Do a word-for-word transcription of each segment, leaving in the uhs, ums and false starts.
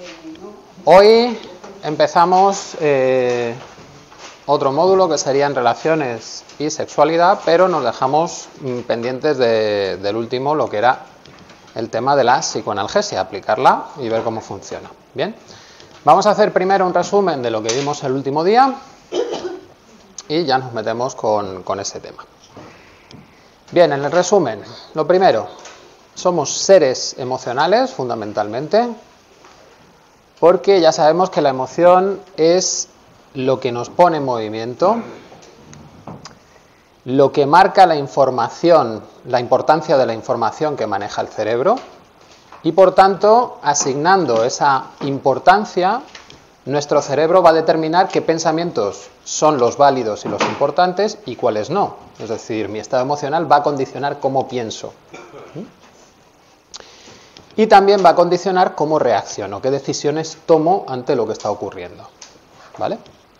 Hoy empezamos eh, otro módulo que serían relaciones y sexualidad, pero nos dejamos mm, pendientes de, del último, lo que era el tema de la psicoanalgesia, aplicarla y ver cómo funciona. Bien, vamos a hacer primero un resumen de lo que vimos el último día y ya nos metemos con, con ese tema. Bien, en el resumen, lo primero, somos seres emocionales fundamentalmente, porque ya sabemos que la emoción es lo que nos pone en movimiento, lo que marca la información, la importancia de la información que maneja el cerebro, y por tanto, asignando esa importancia, nuestro cerebro va a determinar qué pensamientos son los válidos y los importantes y cuáles no. Es decir, mi estado emocional va a condicionar cómo pienso. Y también va a condicionar cómo reacciono, qué decisiones tomo ante lo que está ocurriendo. ¿Vale?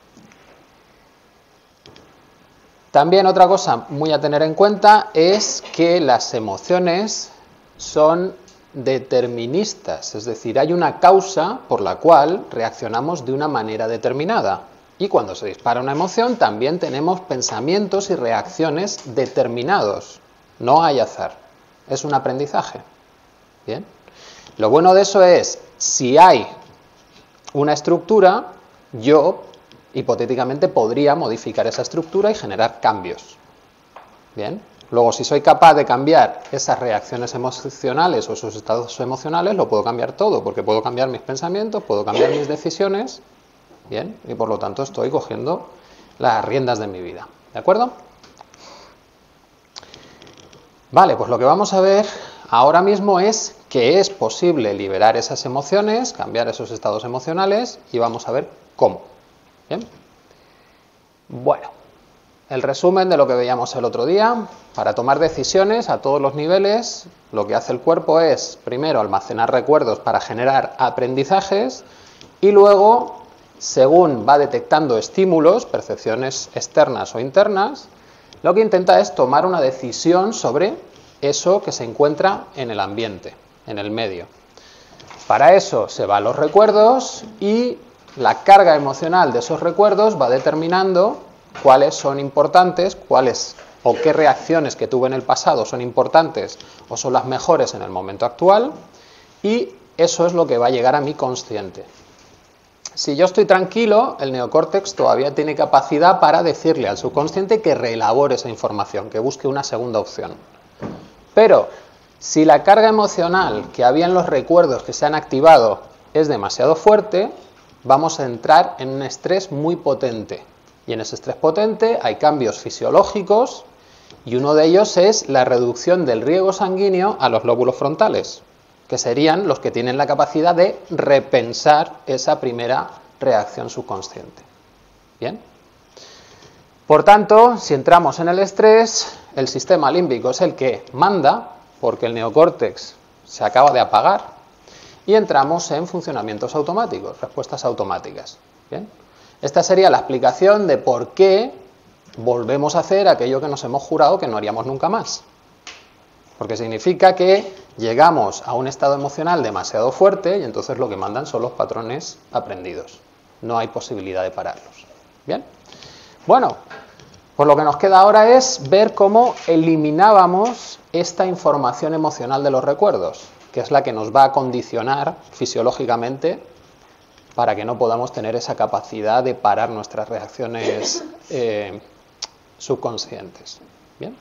También otra cosa muy a tener en cuenta es que las emociones son deterministas, es decir, hay una causa por la cual reaccionamos de una manera determinada. Y cuando se dispara una emoción también tenemos pensamientos y reacciones determinados. No hay azar, es un aprendizaje. ¿Bien? Lo bueno de eso es, si hay una estructura, yo hipotéticamente podría modificar esa estructura y generar cambios. Bien, luego si soy capaz de cambiar esas reacciones emocionales o esos estados emocionales, lo puedo cambiar todo, porque puedo cambiar mis pensamientos, puedo cambiar mis decisiones, bien, y por lo tanto estoy cogiendo las riendas de mi vida. ¿De acuerdo? Vale, pues lo que vamos a ver ahora mismo es que es posible liberar esas emociones, cambiar esos estados emocionales, y vamos a ver cómo. ¿Bien? Bueno, el resumen de lo que veíamos el otro día. Para tomar decisiones a todos los niveles, lo que hace el cuerpo es, primero, almacenar recuerdos para generar aprendizajes, y luego, según va detectando estímulos, percepciones externas o internas, lo que intenta es tomar una decisión sobre eso que se encuentra en el ambiente, en el medio. Para eso se va a los recuerdos y la carga emocional de esos recuerdos va determinando cuáles son importantes, cuáles o qué reacciones que tuve en el pasado son importantes o son las mejores en el momento actual, y eso es lo que va a llegar a mi consciente. Si yo estoy tranquilo, el neocórtex todavía tiene capacidad para decirle al subconsciente que reelabore esa información, que busque una segunda opción. Pero si la carga emocional que había en los recuerdos que se han activado es demasiado fuerte, vamos a entrar en un estrés muy potente. Y en ese estrés potente hay cambios fisiológicos, y uno de ellos es la reducción del riego sanguíneo a los lóbulos frontales, que serían los que tienen la capacidad de repensar esa primera reacción subconsciente. ¿Bien? Por tanto, si entramos en el estrés, el sistema límbico es el que manda, porque el neocórtex se acaba de apagar, y entramos en funcionamientos automáticos, respuestas automáticas. ¿Bien? Esta sería la explicación de por qué volvemos a hacer aquello que nos hemos jurado que no haríamos nunca más. Porque significa que llegamos a un estado emocional demasiado fuerte y entonces lo que mandan son los patrones aprendidos. No hay posibilidad de pararlos. ¿Bien? Bueno, pues lo que nos queda ahora es ver cómo eliminábamos esta información emocional de los recuerdos, que es la que nos va a condicionar fisiológicamente para que no podamos tener esa capacidad de parar nuestras reacciones eh, subconscientes. ¿Bien?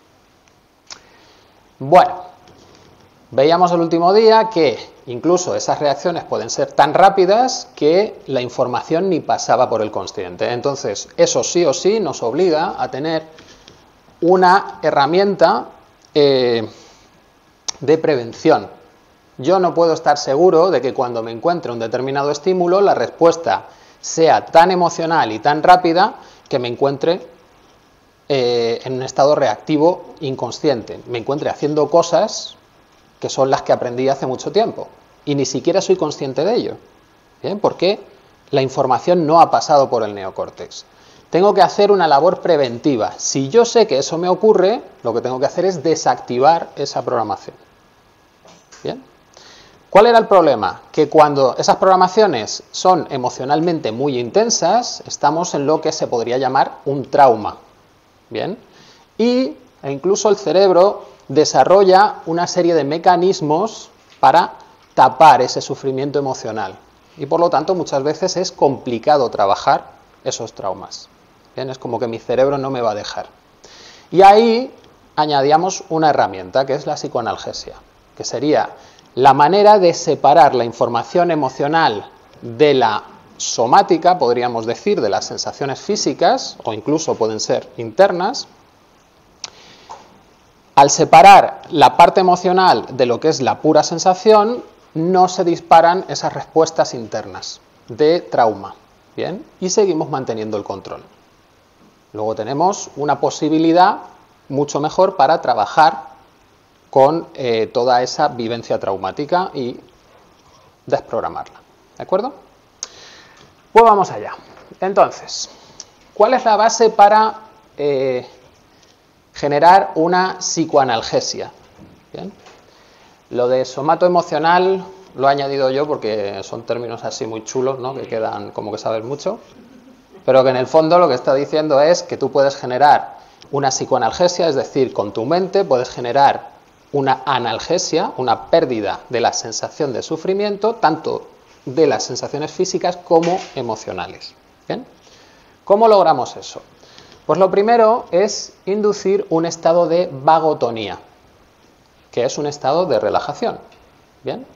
Bueno, veíamos el último día que incluso esas reacciones pueden ser tan rápidas que la información ni pasaba por el consciente. Entonces, eso sí o sí nos obliga a tener una herramienta eh, de prevención. Yo no puedo estar seguro de que cuando me encuentre un determinado estímulo, la respuesta sea tan emocional y tan rápida que me encuentre eh, en un estado reactivo inconsciente. Me encuentre haciendo cosas que son las que aprendí hace mucho tiempo y ni siquiera soy consciente de ello. ¿Bien? Porque la información no ha pasado por el neocórtex. Tengo que hacer una labor preventiva. Si yo sé que eso me ocurre, lo que tengo que hacer es desactivar esa programación. ¿Bien? ¿Cuál era el problema? Que cuando esas programaciones son emocionalmente muy intensas, estamos en lo que se podría llamar un trauma. ¿Bien? Y e incluso el cerebro desarrolla una serie de mecanismos para tapar ese sufrimiento emocional. Y por lo tanto muchas veces es complicado trabajar esos traumas. ¿Bien? Es como que mi cerebro no me va a dejar. Y ahí añadíamos una herramienta que es la psicoanalgesia, que sería la manera de separar la información emocional de la somática, podríamos decir, de las sensaciones físicas, o incluso pueden ser internas. Al separar la parte emocional de lo que es la pura sensación, no se disparan esas respuestas internas de trauma. ¿Bien? Y seguimos manteniendo el control. Luego tenemos una posibilidad mucho mejor para trabajar con eh, toda esa vivencia traumática y desprogramarla. ¿De acuerdo? Pues vamos allá. Entonces, ¿cuál es la base para eh, generar una psicoanalgesia? ¿Bien? Lo de somatoemocional lo he añadido yo porque son términos así muy chulos, ¿no? Que quedan como que saben mucho, pero que en el fondo lo que está diciendo es que tú puedes generar una psicoanalgesia, es decir, con tu mente puedes generar una analgesia, una pérdida de la sensación de sufrimiento, tanto de las sensaciones físicas como emocionales. ¿Bien? ¿Cómo logramos eso? Pues lo primero es inducir un estado de vagotonía, que es un estado de relajación. ¿Bien?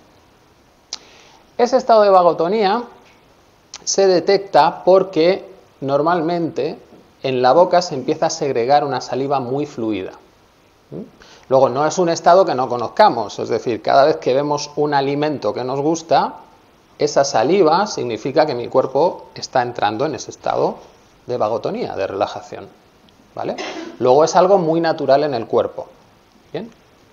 Ese estado de vagotonía se detecta porque normalmente en la boca se empieza a segregar una saliva muy fluida. Luego, no es un estado que no conozcamos, es decir, cada vez que vemos un alimento que nos gusta, esa saliva significa que mi cuerpo está entrando en ese estado de vagotonía, de relajación. ¿Vale? Luego es algo muy natural en el cuerpo. ¿Bien?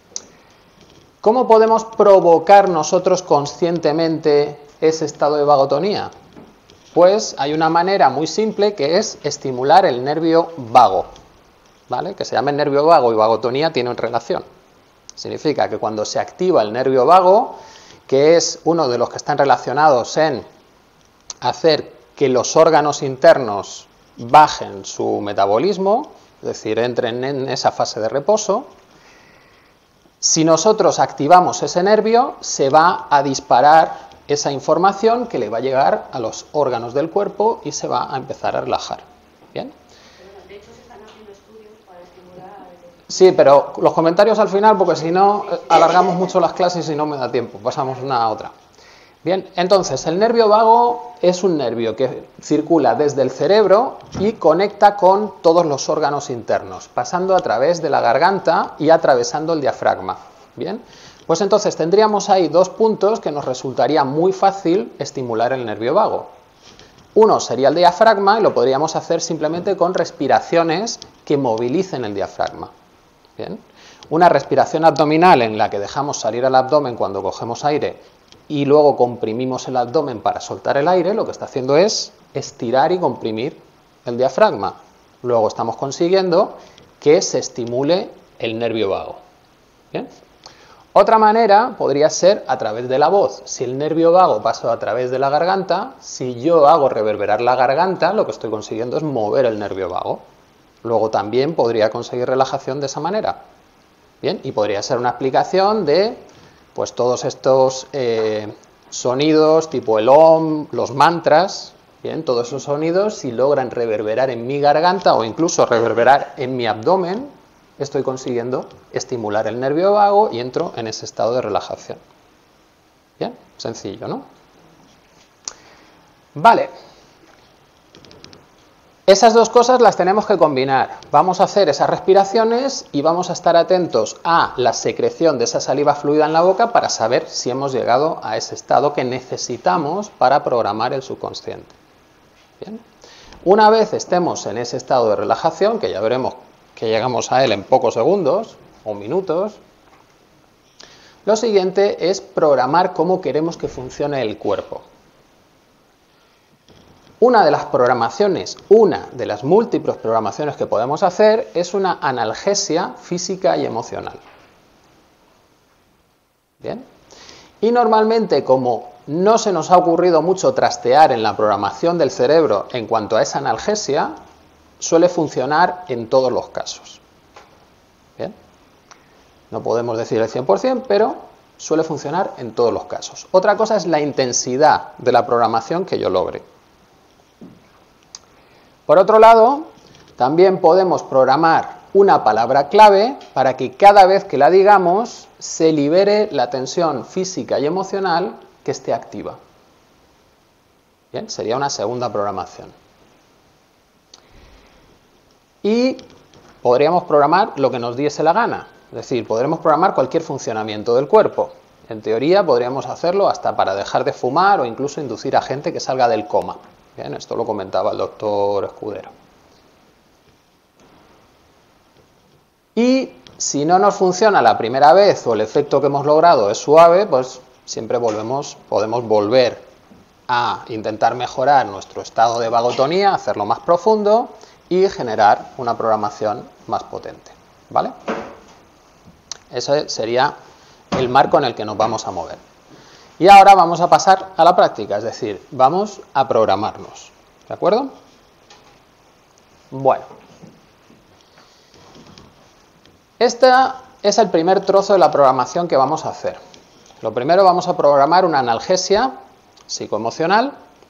¿Cómo podemos provocar nosotros conscientemente ese estado de vagotonía? Pues hay una manera muy simple que es estimular el nervio vago. ¿Vale? Que se llama el nervio vago y vagotonía tienen relación. Significa que cuando se activa el nervio vago, que es uno de los que están relacionados en hacer que los órganos internos bajen su metabolismo, es decir, entren en esa fase de reposo, si nosotros activamos ese nervio, se va a disparar esa información que le va a llegar a los órganos del cuerpo y se va a empezar a relajar. ¿Bien? Sí, pero los comentarios al final, porque si no, alargamos mucho las clases y no me da tiempo. Pasamos una a otra. Bien, entonces, el nervio vago es un nervio que circula desde el cerebro y conecta con todos los órganos internos, pasando a través de la garganta y atravesando el diafragma. Bien, pues entonces tendríamos ahí dos puntos que nos resultaría muy fácil estimular el nervio vago. Uno sería el diafragma y lo podríamos hacer simplemente con respiraciones que movilicen el diafragma. Bien. Una respiración abdominal en la que dejamos salir el abdomen cuando cogemos aire y luego comprimimos el abdomen para soltar el aire, lo que está haciendo es estirar y comprimir el diafragma. Luego estamos consiguiendo que se estimule el nervio vago. Bien. Otra manera podría ser a través de la voz. Si el nervio vago pasa a través de la garganta, si yo hago reverberar la garganta, lo que estoy consiguiendo es mover el nervio vago. Luego también podría conseguir relajación de esa manera. Bien, y podría ser una explicación de pues todos estos eh, sonidos tipo el om, los mantras. Bien, todos esos sonidos, si logran reverberar en mi garganta o incluso reverberar en mi abdomen, estoy consiguiendo estimular el nervio vago y entro en ese estado de relajación. Bien, sencillo, ¿no? Vale. Esas dos cosas las tenemos que combinar. Vamos a hacer esas respiraciones y vamos a estar atentos a la secreción de esa saliva fluida en la boca para saber si hemos llegado a ese estado que necesitamos para programar el subconsciente. Bien. Una vez estemos en ese estado de relajación, que ya veremos que llegamos a él en pocos segundos o minutos, lo siguiente es programar cómo queremos que funcione el cuerpo. Una de las programaciones, una de las múltiples programaciones que podemos hacer es una analgesia física y emocional. Bien. Y normalmente, como no se nos ha ocurrido mucho trastear en la programación del cerebro en cuanto a esa analgesia, suele funcionar en todos los casos. ¿Bien? No podemos decir el cien por cien, pero suele funcionar en todos los casos. Otra cosa es la intensidad de la programación que yo logre. Por otro lado, también podemos programar una palabra clave para que cada vez que la digamos se libere la tensión física y emocional que esté activa. Bien, sería una segunda programación. Y podríamos programar lo que nos diese la gana. Es decir, podremos programar cualquier funcionamiento del cuerpo. En teoría podríamos hacerlo hasta para dejar de fumar o incluso inducir a gente que salga del coma. Bien, esto lo comentaba el doctor Escudero. Y si no nos funciona la primera vez o el efecto que hemos logrado es suave, pues siempre volvemos, podemos volver a intentar mejorar nuestro estado de vagotonía, hacerlo más profundo y generar una programación más potente. ¿Vale? Ese sería el marco en el que nos vamos a mover. Y ahora vamos a pasar a la práctica, es decir, vamos a programarnos. ¿De acuerdo? Bueno. Este es el primer trozo de la programación que vamos a hacer. Lo primero, vamos a programar una analgesia psicoemocional.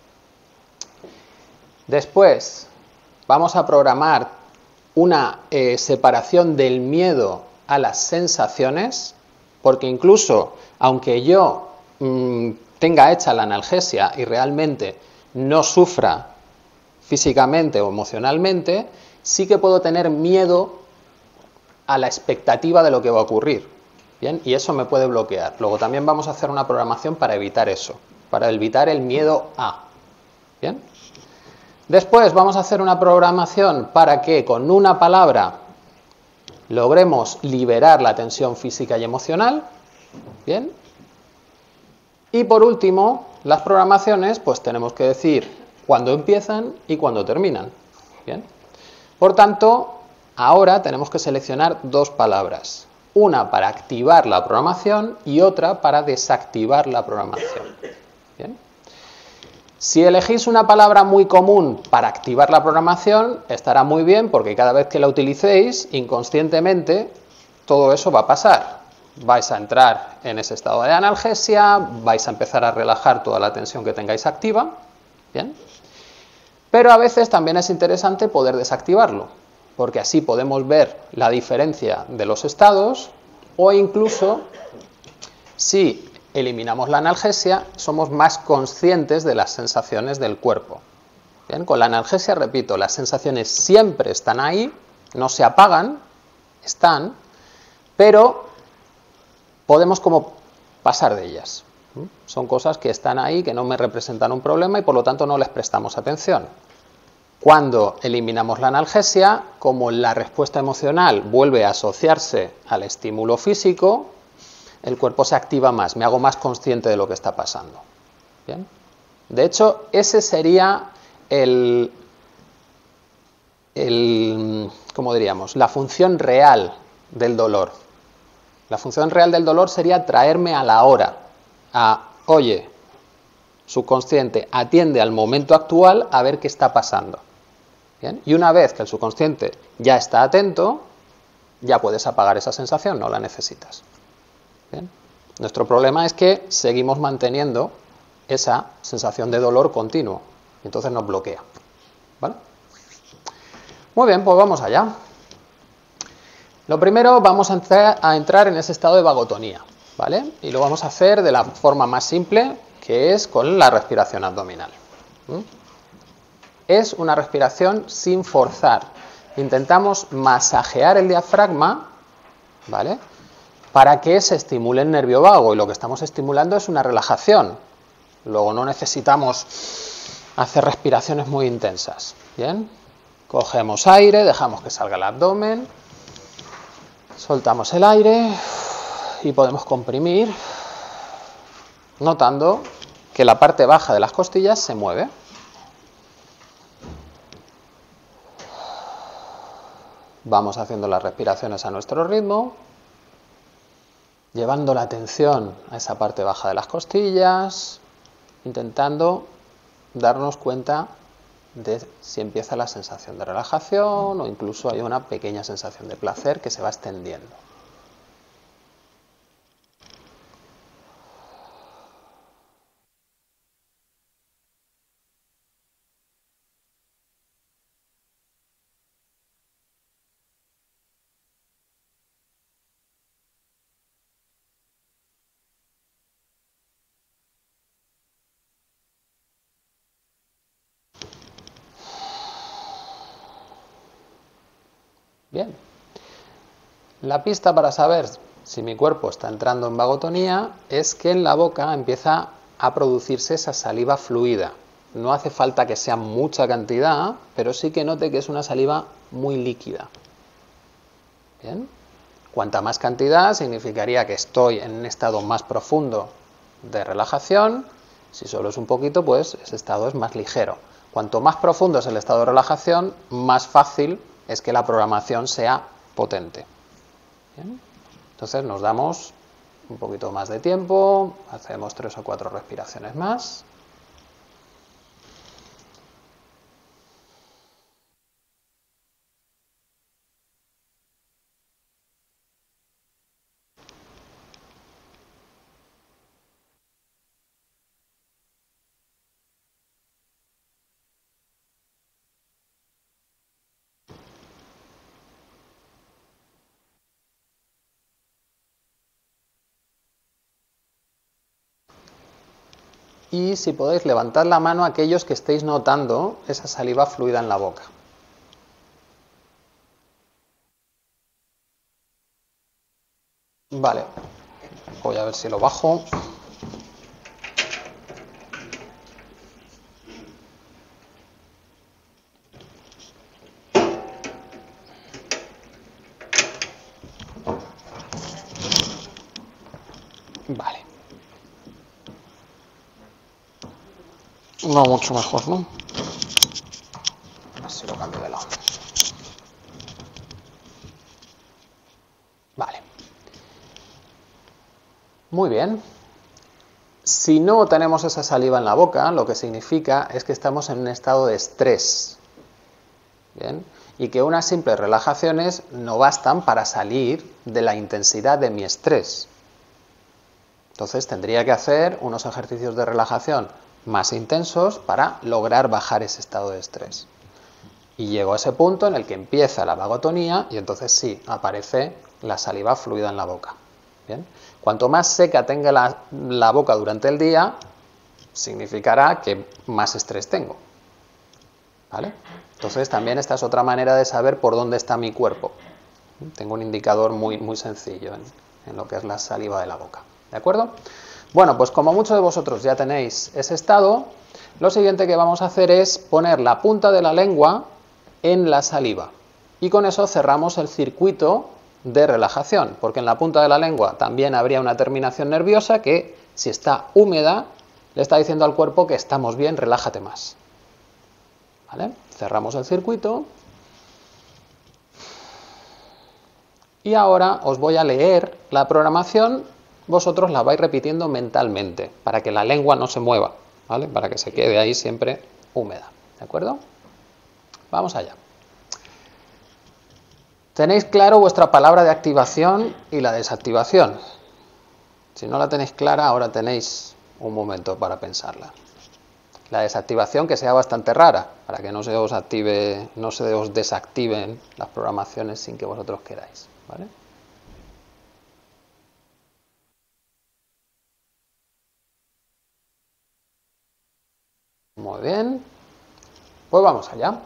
Después, vamos a programar una eh, separación del miedo a las sensaciones, porque incluso, aunque yo mmm, tenga hecha la analgesia y realmente no sufra físicamente o emocionalmente, sí que puedo tener miedo a la expectativa de lo que va a ocurrir. ¿Bien? Y eso me puede bloquear. Luego también vamos a hacer una programación para evitar eso, para evitar el miedo a. ¿Bien? Después vamos a hacer una programación para que con una palabra logremos liberar la tensión física y emocional. ¿Bien? Y por último, las programaciones, pues tenemos que decir cuándo empiezan y cuándo terminan. ¿Bien? Por tanto, ahora tenemos que seleccionar dos palabras, una para activar la programación y otra para desactivar la programación. ¿Bien? Si elegís una palabra muy común para activar la programación, estará muy bien porque cada vez que la utilicéis, inconscientemente, todo eso va a pasar. Vais a entrar en ese estado de analgesia, vais a empezar a relajar toda la tensión que tengáis activa. ¿Bien? Pero a veces también es interesante poder desactivarlo, porque así podemos ver la diferencia de los estados o incluso, si eliminamos la analgesia, somos más conscientes de las sensaciones del cuerpo. Bien, con la analgesia, repito, las sensaciones siempre están ahí, no se apagan, están, pero podemos como pasar de ellas. Son cosas que están ahí, que no me representan un problema y por lo tanto no les prestamos atención. Cuando eliminamos la analgesia, como la respuesta emocional vuelve a asociarse al estímulo físico, el cuerpo se activa más, me hago más consciente de lo que está pasando. ¿Bien? De hecho, ese sería el, el, ¿cómo diríamos?, la función real del dolor. La función real del dolor sería traerme a la hora, a, oye, subconsciente, atiende al momento actual a ver qué está pasando. ¿Bien? Y una vez que el subconsciente ya está atento, ya puedes apagar esa sensación, no la necesitas. ¿Bien? Nuestro problema es que seguimos manteniendo esa sensación de dolor continuo, y entonces nos bloquea. ¿Vale? Muy bien, pues vamos allá. Lo primero, vamos a entrar, a entrar en ese estado de vagotonía, ¿vale? Y lo vamos a hacer de la forma más simple, que es con la respiración abdominal. ¿Mm? Es una respiración sin forzar. Intentamos masajear el diafragma, ¿vale?, para que se estimule el nervio vago, y lo que estamos estimulando es una relajación. Luego no necesitamos hacer respiraciones muy intensas. Bien, cogemos aire, dejamos que salga el abdomen, soltamos el aire y podemos comprimir, notando que la parte baja de las costillas se mueve. Vamos haciendo las respiraciones a nuestro ritmo llevando la atención a esa parte baja de las costillas, intentando darnos cuenta de si empieza la sensación de relajación o incluso hay una pequeña sensación de placer que se va extendiendo. Bien, la pista para saber si mi cuerpo está entrando en vagotonía es que en la boca empieza a producirse esa saliva fluida. No hace falta que sea mucha cantidad, pero sí que note que es una saliva muy líquida. Bien, cuanta más cantidad significaría que estoy en un estado más profundo de relajación. Si solo es un poquito, pues ese estado es más ligero. Cuanto más profundo es el estado de relajación, más fácil es que la programación sea potente. Bien. Entonces nos damos un poquito más de tiempo, hacemos tres o cuatro respiraciones más. Y si podéis, levantad la mano a aquellos que estéis notando esa saliva fluida en la boca. Vale, voy a ver si lo bajo. Vale. No mucho mejor, ¿no? A ver si lo cambio de lado. Vale. Muy bien. Si no tenemos esa saliva en la boca, lo que significa es que estamos en un estado de estrés. Bien. Y que unas simples relajaciones no bastan para salir de la intensidad de mi estrés. Entonces tendría que hacer unos ejercicios de relajación más intensos para lograr bajar ese estado de estrés. Y llego a ese punto en el que empieza la vagotonía y entonces sí, aparece la saliva fluida en la boca. Bien. Cuanto más seca tenga la, la boca durante el día, significará que más estrés tengo. ¿Vale? Entonces también esta es otra manera de saber por dónde está mi cuerpo. Tengo un indicador muy, muy sencillo en, en lo que es la saliva de la boca. ¿De acuerdo? Bueno, pues como muchos de vosotros ya tenéis ese estado, lo siguiente que vamos a hacer es poner la punta de la lengua en la saliva. Y con eso cerramos el circuito de relajación, porque en la punta de la lengua también habría una terminación nerviosa que, si está húmeda, le está diciendo al cuerpo que estamos bien, relájate más. ¿Vale? Cerramos el circuito. Y ahora os voy a leer la programación, vosotros la vais repitiendo mentalmente, para que la lengua no se mueva, ¿vale? Para que se quede ahí siempre húmeda, ¿de acuerdo? Vamos allá. Tenéis claro vuestra palabra de activación y la desactivación. Si no la tenéis clara, ahora tenéis un momento para pensarla. La desactivación que sea bastante rara, para que no se os active, no se os desactiven las programaciones sin que vosotros queráis, ¿vale? Muy bien. Pues vamos allá.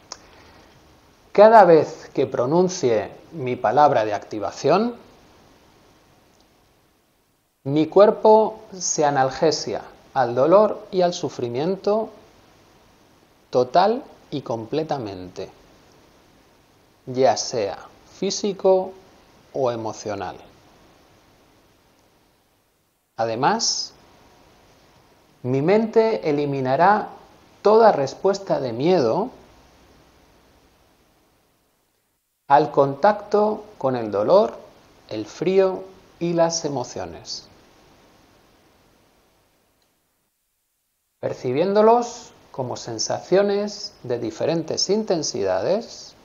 Cada vez que pronuncie mi palabra de activación, mi cuerpo se analgesia al dolor y al sufrimiento total y completamente, ya sea físico o emocional. Además, mi mente eliminará toda respuesta de miedo al contacto con el dolor, el frío y las emociones, percibiéndolos como sensaciones de diferentes intensidades,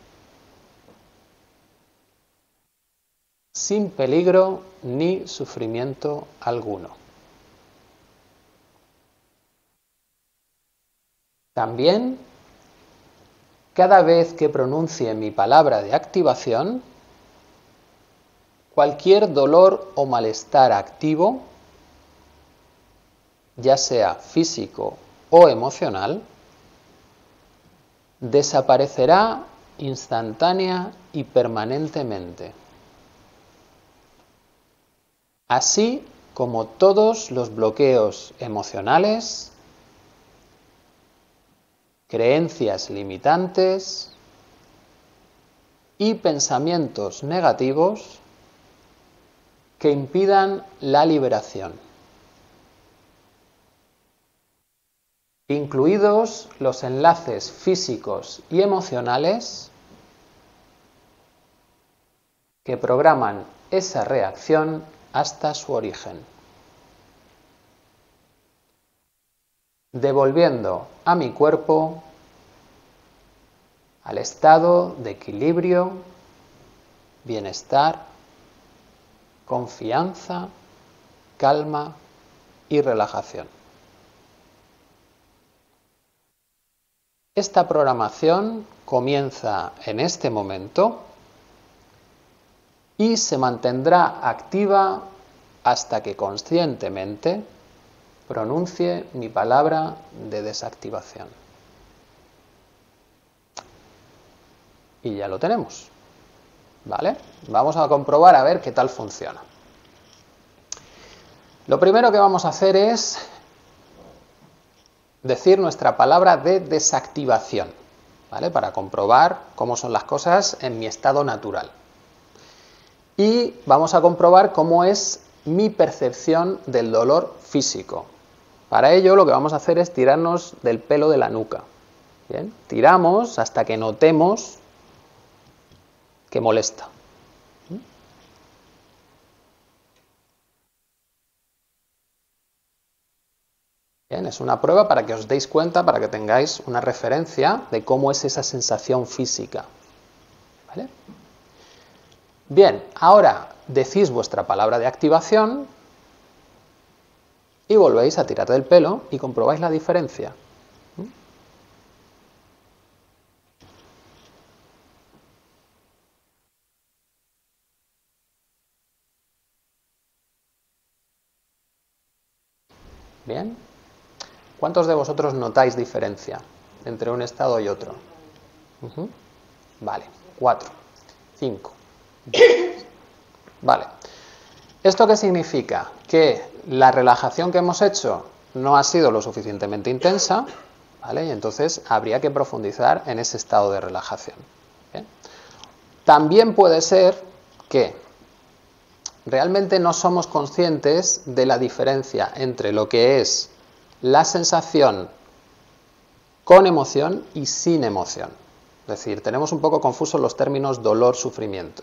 sin peligro ni sufrimiento alguno. También, cada vez que pronuncie mi palabra de activación, cualquier dolor o malestar activo, ya sea físico o emocional, desaparecerá instantánea y permanentemente, así como todos los bloqueos emocionales, creencias limitantes y pensamientos negativos que impidan la liberación, incluidos los enlaces físicos y emocionales que programan esa reacción hasta su origen, devolviendo a mi cuerpo al estado de equilibrio, bienestar, confianza, calma y relajación. Esta programación comienza en este momento y se mantendrá activa hasta que conscientemente pronuncie mi palabra de desactivación. Y ya lo tenemos, ¿vale? Vamos a comprobar a ver qué tal funciona. Lo primero que vamos a hacer es decir nuestra palabra de desactivación, ¿vale? Para comprobar cómo son las cosas en mi estado natural. Y vamos a comprobar cómo es mi percepción del dolor físico. Para ello lo que vamos a hacer es tirarnos del pelo de la nuca. ¿Bien? Tiramos hasta que notemos que molesta. Bien, es una prueba para que os deis cuenta, para que tengáis una referencia de cómo es esa sensación física. ¿Vale? Bien, ahora decís vuestra palabra de activación y volvéis a tirar del pelo y comprobáis la diferencia. Bien. ¿Cuántos de vosotros notáis diferencia entre un estado y otro? Uh-huh. Vale, cuatro, cinco. Vale. ¿Esto qué significa? Que la relajación que hemos hecho no ha sido lo suficientemente intensa, ¿vale? Y entonces habría que profundizar en ese estado de relajación. ¿Bien? También puede ser que realmente no somos conscientes de la diferencia entre lo que es la sensación con emoción y sin emoción. Es decir, tenemos un poco confusos los términos dolor, sufrimiento.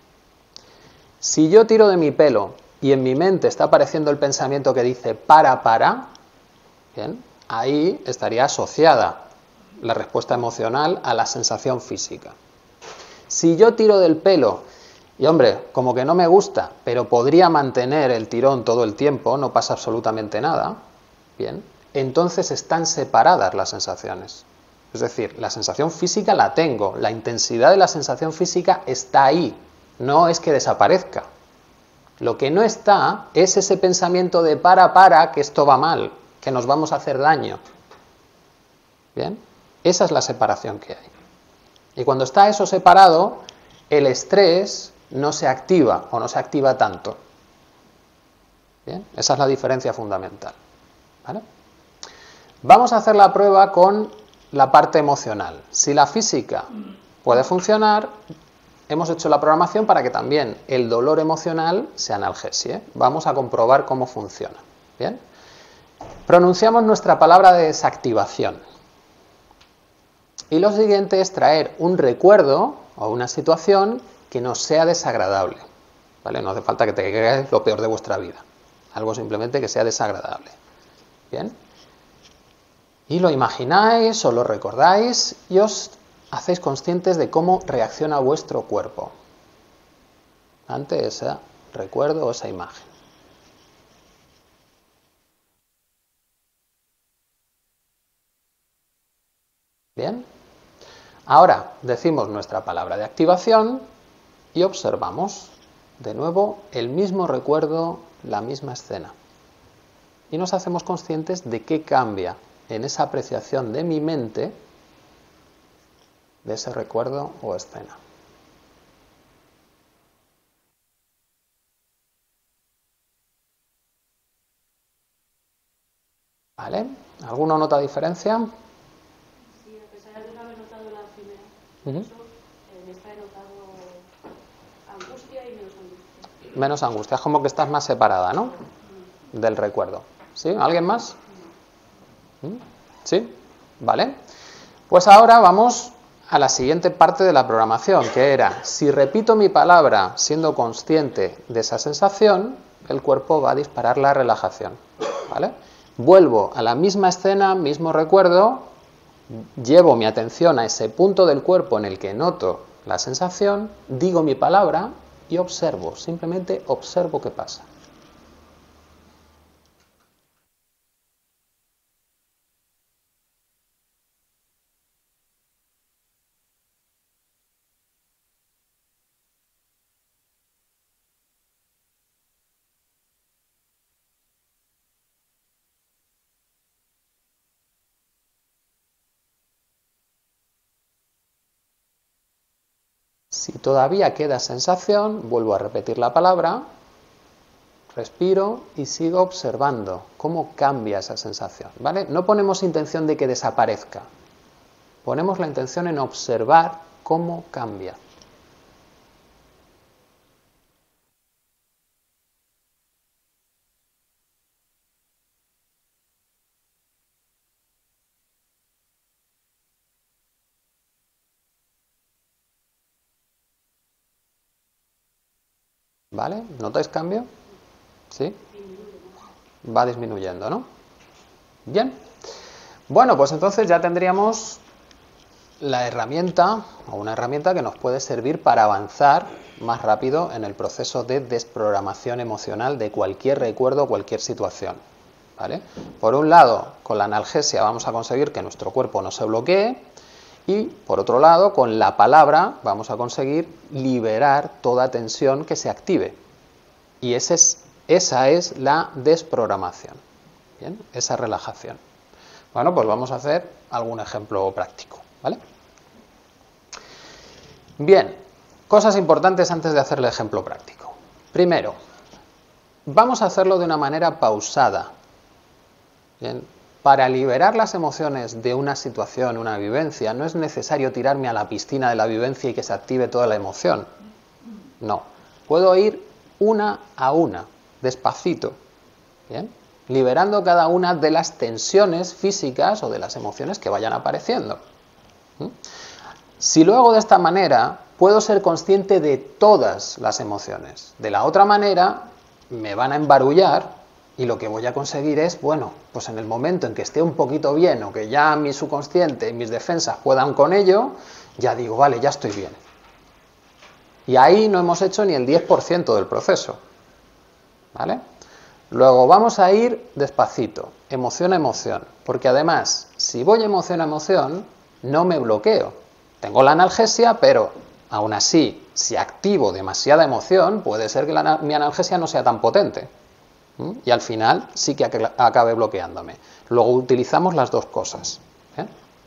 Si yo tiro de mi pelo y en mi mente está apareciendo el pensamiento que dice para, para, bien, ahí estaría asociada la respuesta emocional a la sensación física. Si yo tiro del pelo y, hombre, como que no me gusta, pero podría mantener el tirón todo el tiempo, no pasa absolutamente nada, bien, entonces están separadas las sensaciones. Es decir, la sensación física la tengo, la intensidad de la sensación física está ahí, no es que desaparezca. Lo que no está es ese pensamiento de para, para, que esto va mal, que nos vamos a hacer daño. Bien, esa es la separación que hay. Y cuando está eso separado, el estrés no se activa o no se activa tanto. Bien, esa es la diferencia fundamental. ¿Vale? Vamos a hacer la prueba con la parte emocional. Si la física puede funcionar, hemos hecho la programación para que también el dolor emocional se analgesie. Vamos a comprobar cómo funciona. ¿Bien? Pronunciamos nuestra palabra de desactivación. Y lo siguiente es traer un recuerdo o una situación que nos sea desagradable. ¿vale? No hace falta que te creáis lo peor de vuestra vida. Algo simplemente que sea desagradable. ¿Bien? Y lo imagináis o lo recordáis y os hacéis conscientes de cómo reacciona vuestro cuerpo ante ese recuerdo o esa imagen. Bien. Ahora decimos nuestra palabra de activación y observamos de nuevo el mismo recuerdo, la misma escena. Y nos hacemos conscientes de qué cambia en esa apreciación de mi mente de ese recuerdo o escena. ¿Vale? ¿Alguna nota diferencia? Sí, a pesar de no haber notado la primera, Uh-huh. eso, en esta he notado angustia y menos angustia. Menos angustia, es como que estás más separada, ¿no? Mm. Del recuerdo. ¿Sí? ¿Alguien más? No. ¿Sí? ¿Vale? Pues ahora vamos a la siguiente parte de la programación, que era, si repito mi palabra siendo consciente de esa sensación, el cuerpo va a disparar la relajación. ¿Vale? Vuelvo a la misma escena, mismo recuerdo, llevo mi atención a ese punto del cuerpo en el que noto la sensación, digo mi palabra y observo, simplemente observo qué pasa. Si todavía queda sensación, vuelvo a repetir la palabra, respiro y sigo observando cómo cambia esa sensación, ¿vale? No ponemos intención de que desaparezca, ponemos la intención en observar cómo cambia. ¿Vale? ¿Notáis cambio? ¿Sí? Va disminuyendo, ¿no? Bien. Bueno, pues entonces ya tendríamos la herramienta, o una herramienta que nos puede servir para avanzar más rápido en el proceso de desprogramación emocional de cualquier recuerdo o cualquier situación. ¿Vale? Por un lado, con la analgesia vamos a conseguir que nuestro cuerpo no se bloquee y, por otro lado, con la palabra vamos a conseguir liberar toda tensión que se active. Y ese es, esa es la desprogramación. ¿Bien? Esa relajación. Bueno, pues vamos a hacer algún ejemplo práctico. ¿Vale? Bien, cosas importantes antes de hacer el ejemplo práctico. Primero, vamos a hacerlo de una manera pausada. Bien, para liberar las emociones de una situación, una vivencia, no es necesario tirarme a la piscina de la vivencia y que se active toda la emoción. No, puedo ir una a una, despacito, ¿bien? Liberando cada una de las tensiones físicas o de las emociones que vayan apareciendo. ¿Mm? Si lo hago de esta manera, puedo ser consciente de todas las emociones. De la otra manera, me van a embarullar y lo que voy a conseguir es, bueno, pues en el momento en que esté un poquito bien o que ya mi subconsciente y mis defensas puedan con ello, ya digo, vale, ya estoy bien. Y ahí no hemos hecho ni el diez por ciento del proceso. ¿Vale? Luego vamos a ir despacito, emoción a emoción, porque además, si voy emoción a emoción, no me bloqueo. Tengo la analgesia, pero aún así, si activo demasiada emoción, puede ser que la, mi analgesia no sea tan potente. ¿Mm? Y al final sí que acabe bloqueándome. Luego utilizamos las dos cosas. ¿Eh?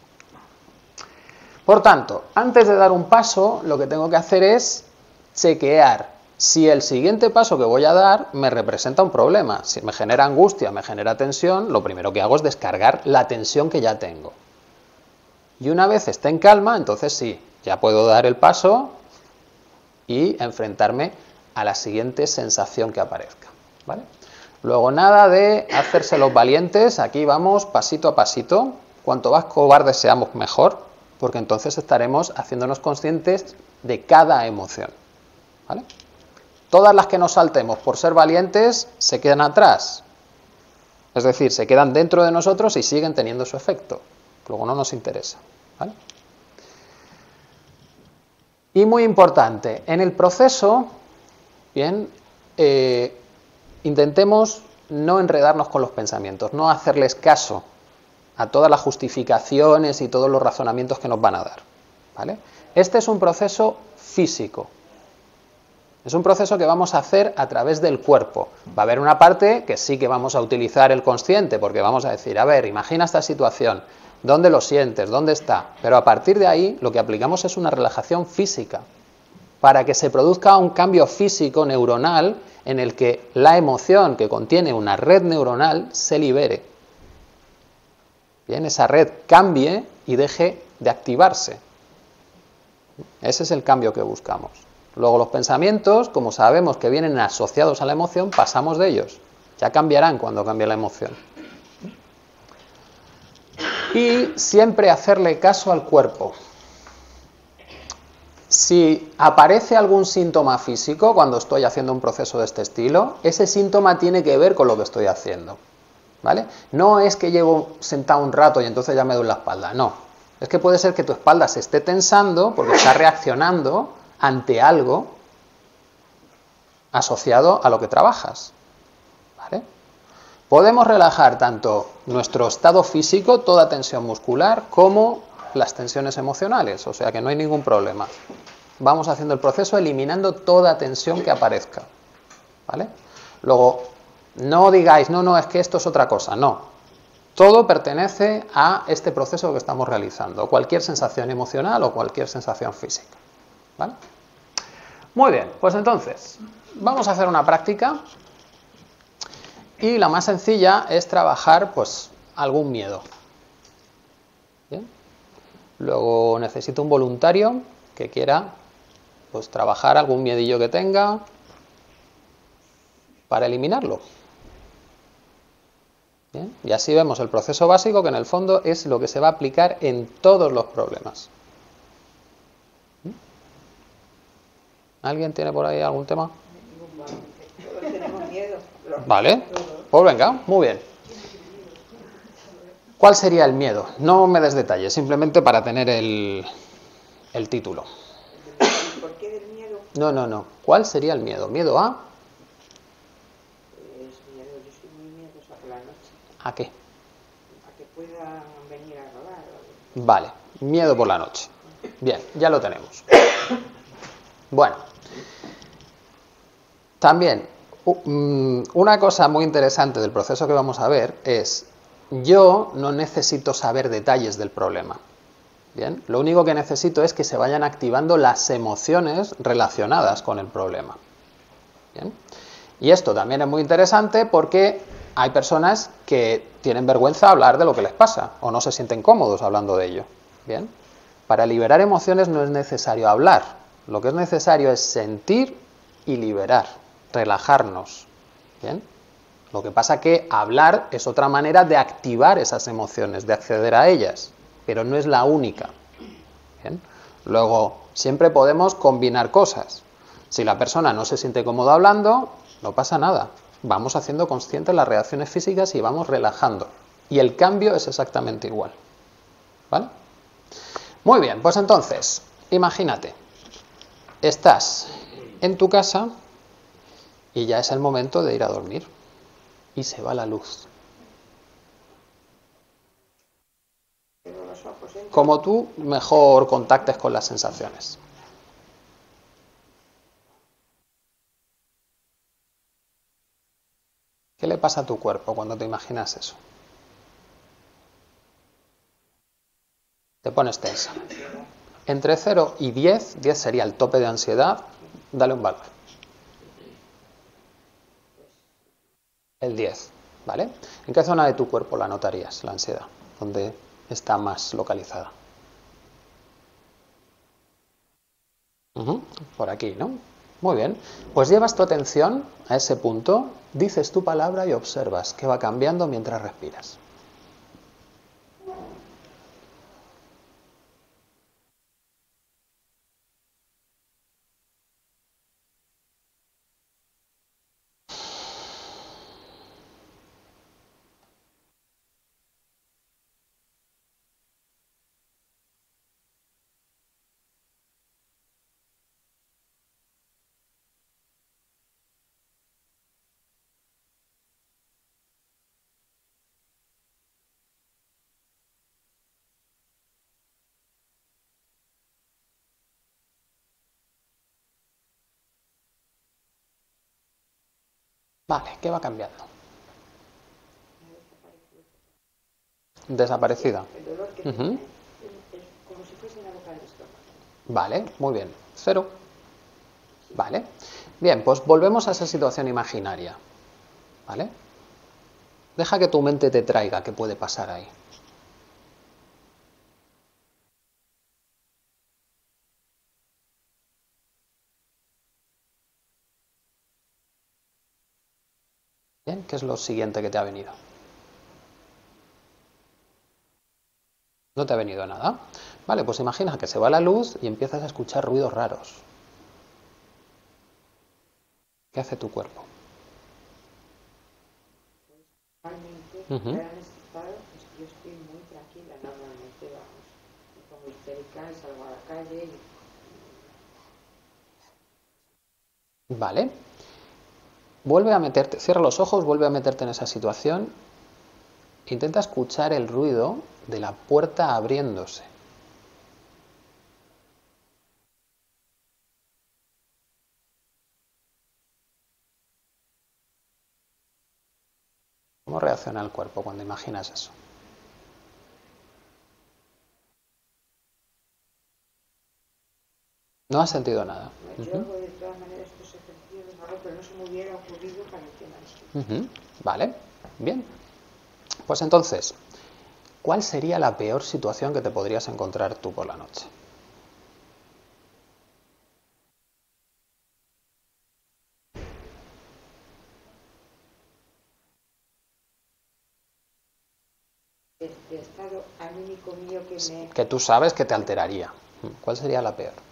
Por tanto, antes de dar un paso, lo que tengo que hacer es chequear si el siguiente paso que voy a dar me representa un problema. Si me genera angustia, me genera tensión, lo primero que hago es descargar la tensión que ya tengo. Y una vez esté en calma, entonces sí, ya puedo dar el paso y enfrentarme a la siguiente sensación que aparezca. ¿Vale? Luego nada de hacerse los valientes, aquí vamos pasito a pasito. Cuanto más cobardes seamos mejor, porque entonces estaremos haciéndonos conscientes de cada emoción. ¿Vale? Todas las que nos saltemos por ser valientes se quedan atrás. Es decir, se quedan dentro de nosotros y siguen teniendo su efecto. Luego no nos interesa. ¿Vale? Y muy importante, en el proceso, bien, eh, intentemos no enredarnos con los pensamientos, no hacerles caso a todas las justificaciones y todos los razonamientos que nos van a dar. ¿Vale? Este es un proceso físico. Es un proceso que vamos a hacer a través del cuerpo. Va a haber una parte que sí que vamos a utilizar el consciente, porque vamos a decir, a ver, imagina esta situación, ¿dónde lo sientes? ¿Dónde está? Pero a partir de ahí lo que aplicamos es una relajación física, para que se produzca un cambio físico neuronal en el que la emoción que contiene una red neuronal se libere. Bien, esa red cambie y deje de activarse. Ese es el cambio que buscamos. Luego los pensamientos, como sabemos que vienen asociados a la emoción, pasamos de ellos. Ya cambiarán cuando cambie la emoción. Y siempre hacerle caso al cuerpo. Si aparece algún síntoma físico cuando estoy haciendo un proceso de este estilo, ese síntoma tiene que ver con lo que estoy haciendo. ¿Vale? No es que llevo sentado un rato y entonces ya me duele la espalda, no. Es que puede ser que tu espalda se esté tensando porque está reaccionando ante algo asociado a lo que trabajas. ¿Vale? Podemos relajar tanto nuestro estado físico, toda tensión muscular, como las tensiones emocionales, o sea que no hay ningún problema. Vamos haciendo el proceso eliminando toda tensión que aparezca. ¿Vale? Luego, no digáis, no, no, es que esto es otra cosa, no. Todo pertenece a este proceso que estamos realizando, cualquier sensación emocional o cualquier sensación física. ¿Vale? Muy bien, pues entonces, vamos a hacer una práctica y la más sencilla es trabajar pues algún miedo. ¿Bien? Luego necesito un voluntario que quiera pues trabajar algún miedillo que tenga para eliminarlo. ¿Bien? Y así vemos el proceso básico, que en el fondo es lo que se va a aplicar en todos los problemas. ¿Alguien tiene por ahí algún tema? Todos tenemos miedo. Vale, pues venga, muy bien. ¿Cuál sería el miedo? No me des detalles, simplemente para tener el, el título. ¿Por qué del miedo? No, no, no. ¿Cuál sería el miedo? ¿Miedo a? Pues miedo, yo soy muy miedosa por la noche. ¿A qué? A que puedan venir a robar. O... Vale, miedo por la noche. Bien, ya lo tenemos. Bueno, también una cosa muy interesante del proceso que vamos a ver es, yo no necesito saber detalles del problema. Bien, lo único que necesito es que se vayan activando las emociones relacionadas con el problema. Bien, y esto también es muy interesante porque hay personas que tienen vergüenza a hablar de lo que les pasa o no se sienten cómodos hablando de ello. Bien, para liberar emociones no es necesario hablar, lo que es necesario es sentir y liberar, relajarnos. Bien, lo que pasa que hablar es otra manera de activar esas emociones, de acceder a ellas, pero no es la única. Bien, luego siempre podemos combinar cosas. Si la persona no se siente cómoda hablando, no pasa nada. Vamos haciendo conscientes las reacciones físicas y vamos relajando. Y el cambio es exactamente igual. ¿Vale? Muy bien, pues entonces, imagínate, estás en tu casa y ya es el momento de ir a dormir. Y se va la luz. Como tú mejor contactes con las sensaciones. ¿Qué le pasa a tu cuerpo cuando te imaginas eso? Te pones tensa. Entre cero y diez, diez sería el tope de ansiedad, dale un valor. El diez, ¿vale? ¿En qué zona de tu cuerpo la notarías, la ansiedad? ¿Dónde está más localizada? Uh-huh, por aquí, ¿no? Muy bien. Pues llevas tu atención a ese punto, dices tu palabra y observas que va cambiando mientras respiras. Vale, ¿qué va cambiando? Desaparecida. El dolor que Ujú. tiene es, es como si fuese la boca del estómago. Vale, muy bien. Cero. Vale. Bien, pues volvemos a esa situación imaginaria. ¿Vale? Deja que tu mente te traiga qué puede pasar ahí. Bien, ¿qué es lo siguiente que te ha venido? No te ha venido nada. Vale, pues imagina que se va la luz y empiezas a escuchar ruidos raros. ¿Qué hace tu cuerpo? Normalmente, Ujú. ahora en este estado, pues yo estoy muy tranquila normalmente, vamos. Me pongo histérica y salgo a la calle y Vale. Vuelve a meterte, cierra los ojos, vuelve a meterte en esa situación. Intenta escuchar el ruido de la puerta abriéndose. ¿Cómo reacciona el cuerpo cuando imaginas eso? No has sentido nada. yo Ujú. hago de todas maneras estos ejercicios, hago, pero no se me hubiera ocurrido para el tema este. Ujú. Vale, bien. Pues entonces, ¿cuál sería la peor situación que te podrías encontrar tú por la noche? Este estado anímico mío que me... Que tú sabes que te alteraría. ¿Cuál sería la peor?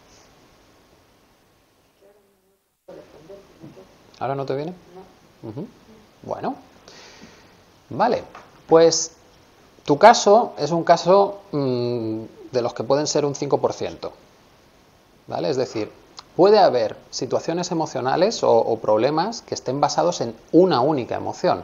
¿Ahora no te viene? No. Ujú. Bueno, vale, pues tu caso es un caso mmm, de los que pueden ser un cinco por ciento, ¿vale? Es decir, puede haber situaciones emocionales o, o problemas que estén basados en una única emoción,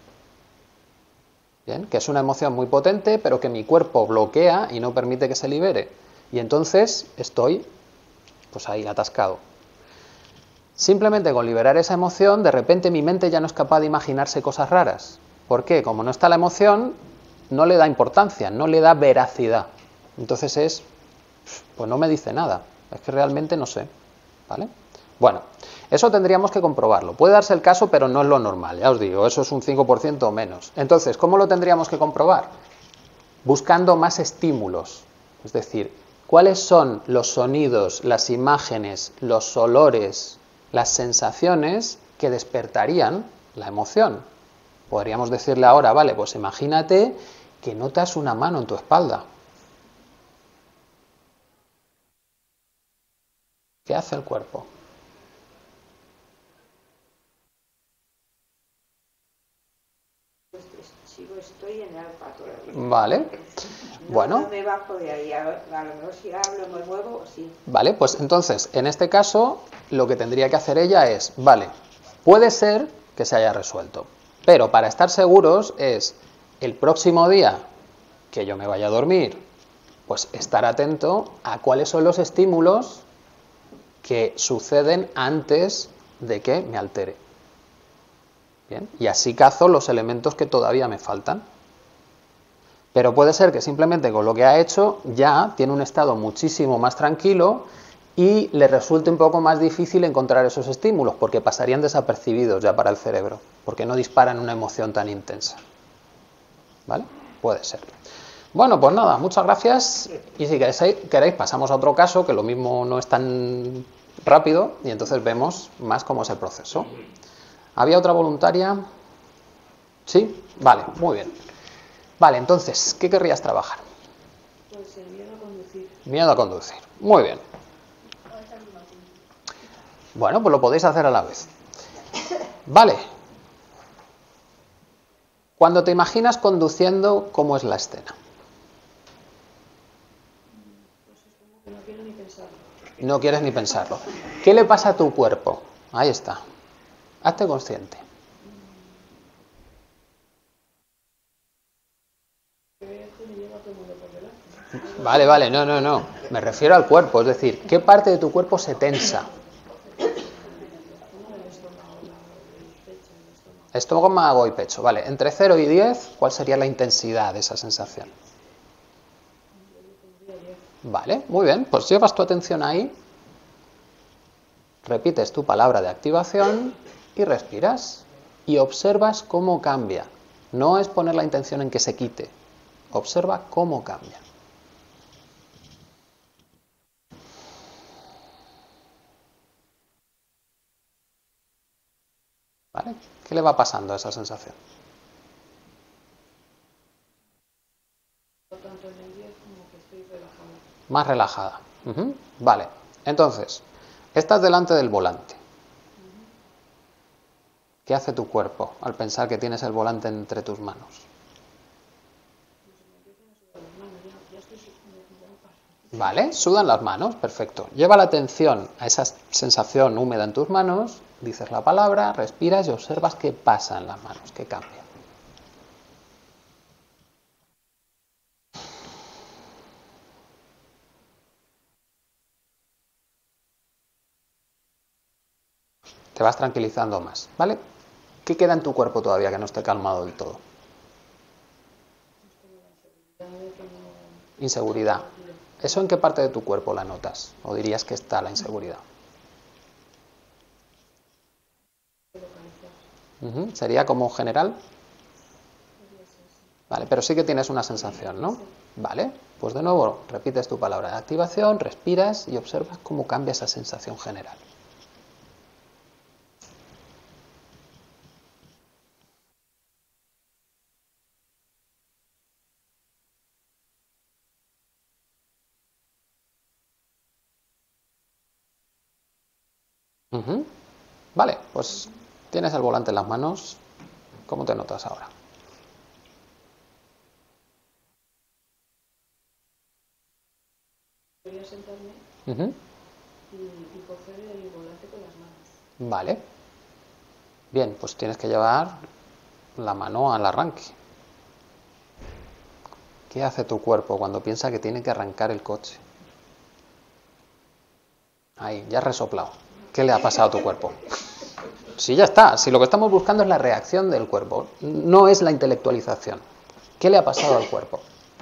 ¿bien? Que es una emoción muy potente, pero que mi cuerpo bloquea y no permite que se libere, y entonces estoy, pues ahí, atascado. Simplemente con liberar esa emoción, de repente mi mente ya no es capaz de imaginarse cosas raras. ¿Por qué? Como no está la emoción, no le da importancia, no le da veracidad. Entonces es, pues no me dice nada, es que realmente no sé, ¿vale? Bueno, eso tendríamos que comprobarlo. Puede darse el caso, pero no es lo normal, ya os digo, eso es un cinco por ciento o menos. Entonces, ¿cómo lo tendríamos que comprobar? Buscando más estímulos, es decir, ¿cuáles son los sonidos, las imágenes, los olores, las sensaciones que despertarían la emoción? Podríamos decirle ahora, vale, pues imagínate que notas una mano en tu espalda. ¿Qué hace el cuerpo? Pues sigo, estoy en alfa todavía. Vale. No, Bueno. no me bajo de ahí, a, a lo mejor si hablo, me muevo, sí. Vale, pues entonces, en este caso, lo que tendría que hacer ella es, vale, puede ser que se haya resuelto, pero para estar seguros es, el próximo día que yo me vaya a dormir, pues estar atento a cuáles son los estímulos que suceden antes de que me altere. Bien, y así cazo los elementos que todavía me faltan. Pero puede ser que simplemente con lo que ha hecho ya tiene un estado muchísimo más tranquilo y le resulte un poco más difícil encontrar esos estímulos porque pasarían desapercibidos ya para el cerebro, porque no disparan una emoción tan intensa. ¿Vale? Puede ser. Bueno, pues nada, muchas gracias y si queréis pasamos a otro caso que lo mismo no es tan rápido y entonces vemos más cómo es el proceso. ¿Había otra voluntaria? ¿Sí? Vale, muy bien. Vale, entonces, ¿qué querrías trabajar? Pues el miedo a conducir. Miedo a conducir. Muy bien. Bueno, pues lo podéis hacer a la vez. Vale. Cuando te imaginas conduciendo, ¿cómo es la escena? Pues es como que no quiero ni pensarlo. No quieres ni pensarlo. ¿Qué le pasa a tu cuerpo? Ahí está. Hazte consciente. Vale, vale, no, no, no. Me refiero al cuerpo, es decir, ¿qué parte de tu cuerpo se tensa? estómago y pecho, vale. Entre cero y diez, ¿cuál sería la intensidad de esa sensación? Vale, muy bien, pues llevas tu atención ahí, repites tu palabra de activación y respiras y observas cómo cambia. No es poner la intención en que se quite, observa cómo cambia. ¿Vale? ¿Qué le va pasando a esa sensación? Tanto en el diez como que estoy relajada. Más relajada. Uh-huh. Vale, entonces, estás delante del volante. ¿Qué hace tu cuerpo al pensar que tienes el volante entre tus manos? Vale, sudan las manos, perfecto. Lleva la atención a esa sensación húmeda en tus manos, dices la palabra, respiras y observas qué pasa en las manos, qué cambia. Te vas tranquilizando más, ¿vale? ¿Qué queda en tu cuerpo todavía que no esté calmado del todo? Inseguridad. ¿Eso en qué parte de tu cuerpo la notas? ¿O dirías que está la inseguridad? Uh-huh. ¿Sería como general? Vale, pero sí que tienes una sensación, ¿no? Vale, pues de nuevo repites tu palabra de activación, respiras y observas cómo cambia esa sensación general. Uh-huh. Vale, pues tienes el volante en las manos. ¿Cómo te notas ahora? Voy a sentarme Uh-huh. y, y coger el volante con las manos. Vale. Bien, pues tienes que llevar la mano al arranque. ¿Qué hace tu cuerpo cuando piensa que tiene que arrancar el coche? Ahí, ya has resoplado. ¿Qué le ha pasado a tu cuerpo? Sí, ya está. Si lo que estamos buscando es la reacción del cuerpo, no es la intelectualización. ¿Qué le ha pasado al cuerpo?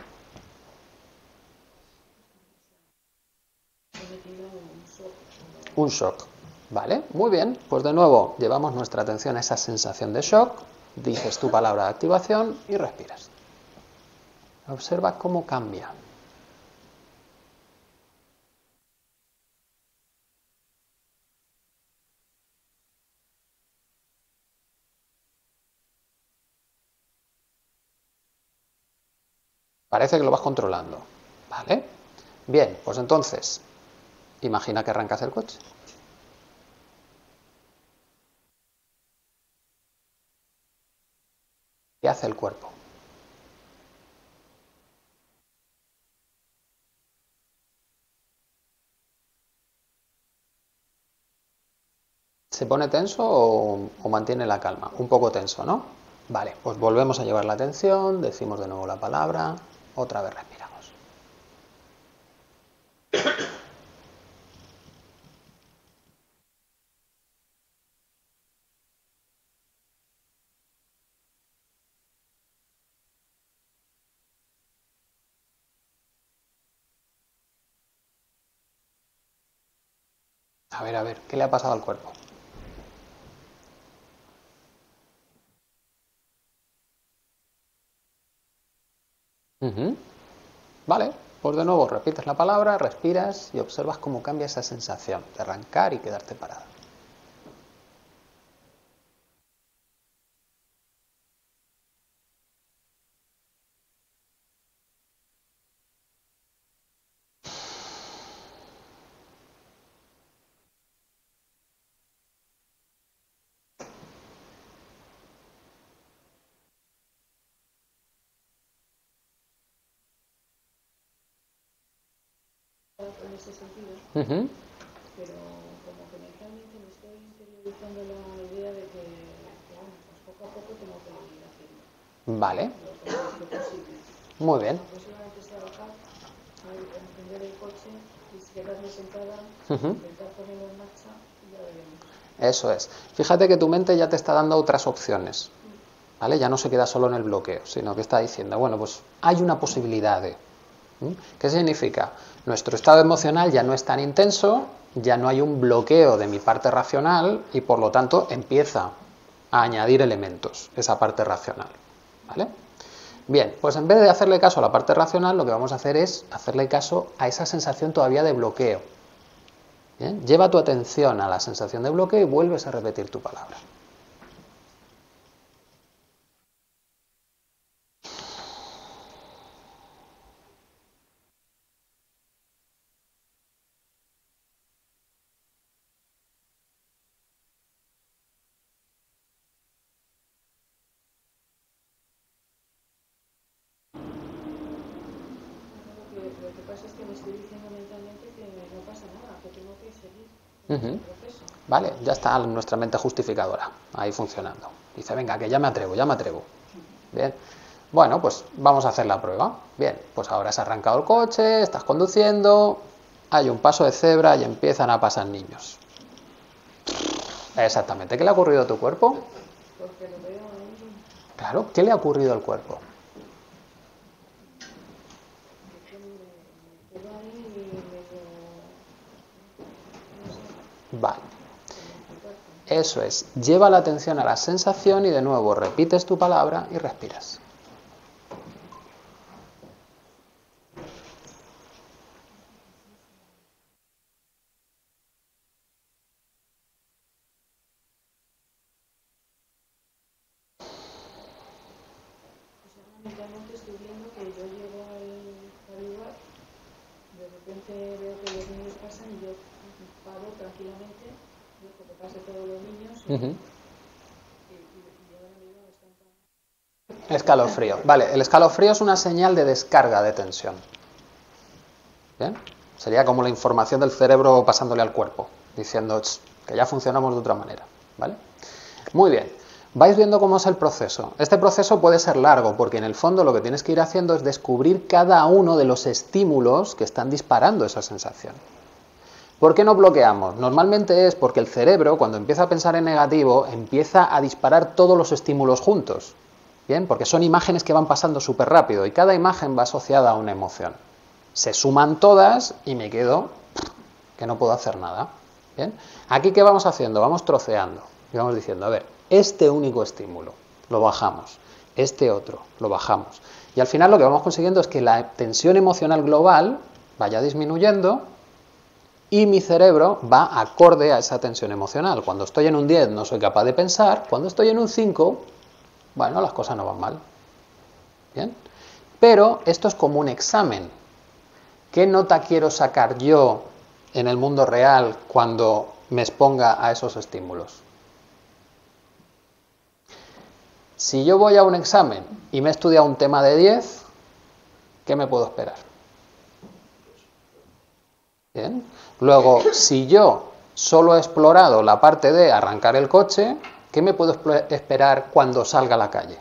Un shock. ¿Vale? Muy bien. Pues de nuevo, llevamos nuestra atención a esa sensación de shock, dices tu palabra de activación y respiras. Observa cómo cambia. Parece que lo vas controlando. ¿Vale? Bien, pues entonces, imagina que arrancas el coche. ¿Qué hace el cuerpo? ¿Se pone tenso o, o mantiene la calma? Un poco tenso, ¿no? Vale, pues volvemos a llevar la atención, decimos de nuevo la palabra, otra vez respiramos. A ver, a ver, ¿qué le ha pasado al cuerpo? Uh-huh. Vale, pues de nuevo repites la palabra, respiras y observas cómo cambia esa sensación de arrancar y quedarte parada. En ese sentido, Uh-huh. pero como que mentalmente me estoy interiorizando la idea de que, que, bueno, pues poco a poco tengo que ir haciendo Vale, lo que lo posible. muy bien. Pues solamente es trabajar, encender el coche y quedarme sentada, Uh-huh. intentar ponerlo en marcha y ya veremos. Eso es. Fíjate que tu mente ya te está dando otras opciones, ¿vale? Ya no se queda solo en el bloqueo, sino que está diciendo, bueno, pues hay una posibilidad de... ¿Mm? ¿Qué significa? Nuestro estado emocional ya no es tan intenso, ya no hay un bloqueo de mi parte racional y por lo tanto empieza a añadir elementos, esa parte racional, ¿vale? Bien, pues en vez de hacerle caso a la parte racional, lo que vamos a hacer es hacerle caso a esa sensación todavía de bloqueo. ¿Bien? Lleva tu atención a la sensación de bloqueo y vuelves a repetir tu palabra. Lo que, lo que pasa es que me estoy diciendo mentalmente que no pasa nada, que tengo que seguir Uh-huh. el proceso. Vale, ya está nuestra mente justificadora ahí funcionando. Dice, venga, que ya me atrevo, ya me atrevo. Bien. Bueno, pues vamos a hacer la prueba. Bien, pues ahora has arrancado el coche, estás conduciendo, hay un paso de cebra y empiezan a pasar niños. Exactamente. ¿Qué le ha ocurrido a tu cuerpo? Porque lo veo ahí, Claro, ¿qué le ha ocurrido al cuerpo? que me, me quedo ahí medio, no sé, Vale. como en tu cuerpo. Eso es. Lleva la atención a la sensación y de nuevo repites tu palabra y respiras. Pues ahora mentalmente estoy viendo que yo llego al, al lugar, de repente veo que los niños pasan y yo paro tranquilamente, dejo que pase todos los niños y, Uh-huh. y, y, y ahora mismo me están parando. Escalofrío. Vale, el escalofrío es una señal de descarga de tensión. ¿Bien? Sería como la información del cerebro pasándole al cuerpo, diciendo que ya funcionamos de otra manera. ¿Vale? Muy bien. Vais viendo cómo es el proceso. Este proceso puede ser largo, porque en el fondo lo que tienes que ir haciendo es descubrir cada uno de los estímulos que están disparando esa sensación. ¿Por qué no bloqueamos? Normalmente es porque el cerebro, cuando empieza a pensar en negativo, empieza a disparar todos los estímulos juntos. ¿Bien? Porque son imágenes que van pasando súper rápido y cada imagen va asociada a una emoción. Se suman todas y me quedo que no puedo hacer nada. ¿Bien? Aquí, ¿qué vamos haciendo? Vamos troceando. Y vamos diciendo, a ver, este único estímulo lo bajamos, este otro lo bajamos. Y al final lo que vamos consiguiendo es que la tensión emocional global vaya disminuyendo y mi cerebro va acorde a esa tensión emocional. Cuando estoy en un diez no soy capaz de pensar, cuando estoy en un cinco, bueno, las cosas no van mal. ¿Bien? Pero esto es como un examen. ¿Qué nota quiero sacar yo en el mundo real cuando me exponga a esos estímulos? Si yo voy a un examen y me he estudiado un tema de diez, ¿qué me puedo esperar? Bien. Luego, si yo solo he explorado la parte de arrancar el coche, ¿qué me puedo esperar cuando salga a la calle?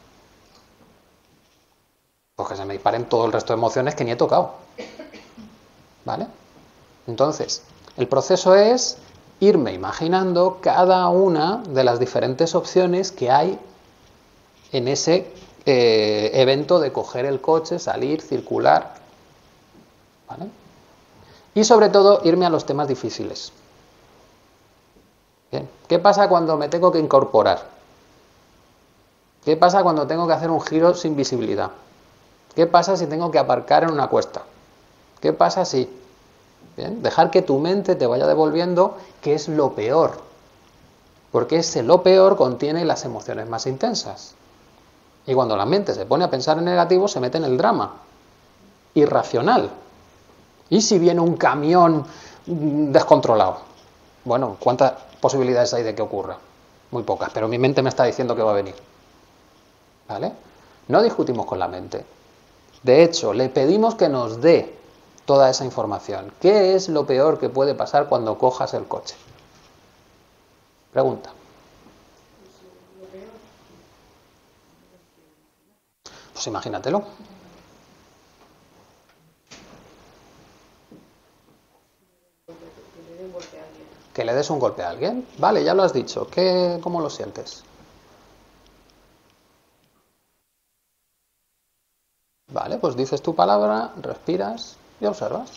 Pues que se me disparen todo el resto de emociones que ni he tocado. ¿Vale? Entonces, el proceso es irme imaginando cada una de las diferentes opciones que hay en ese eh, evento de coger el coche, salir, circular. ¿Vale? Y sobre todo, irme a los temas difíciles. Bien. ¿Qué pasa cuando me tengo que incorporar? ¿Qué pasa cuando tengo que hacer un giro sin visibilidad? ¿Qué pasa si tengo que aparcar en una cuesta? ¿Qué pasa si? Bien, dejar que tu mente te vaya devolviendo qué es lo peor, porque ese lo peor contiene las emociones más intensas. Y cuando la mente se pone a pensar en negativo, se mete en el drama irracional. ¿Y si viene un camión descontrolado? Bueno, ¿cuántas posibilidades hay de que ocurra? Muy pocas, pero mi mente me está diciendo que va a venir. ¿Vale? No discutimos con la mente. De hecho, le pedimos que nos dé toda esa información. ¿Qué es lo peor que puede pasar cuando cojas el coche? Pregunta. Pues imagínatelo. Que le des un golpe a alguien. Vale, ya lo has dicho. ¿Qué, ¿Cómo lo sientes? Vale, pues dices tu palabra, respiras y observas.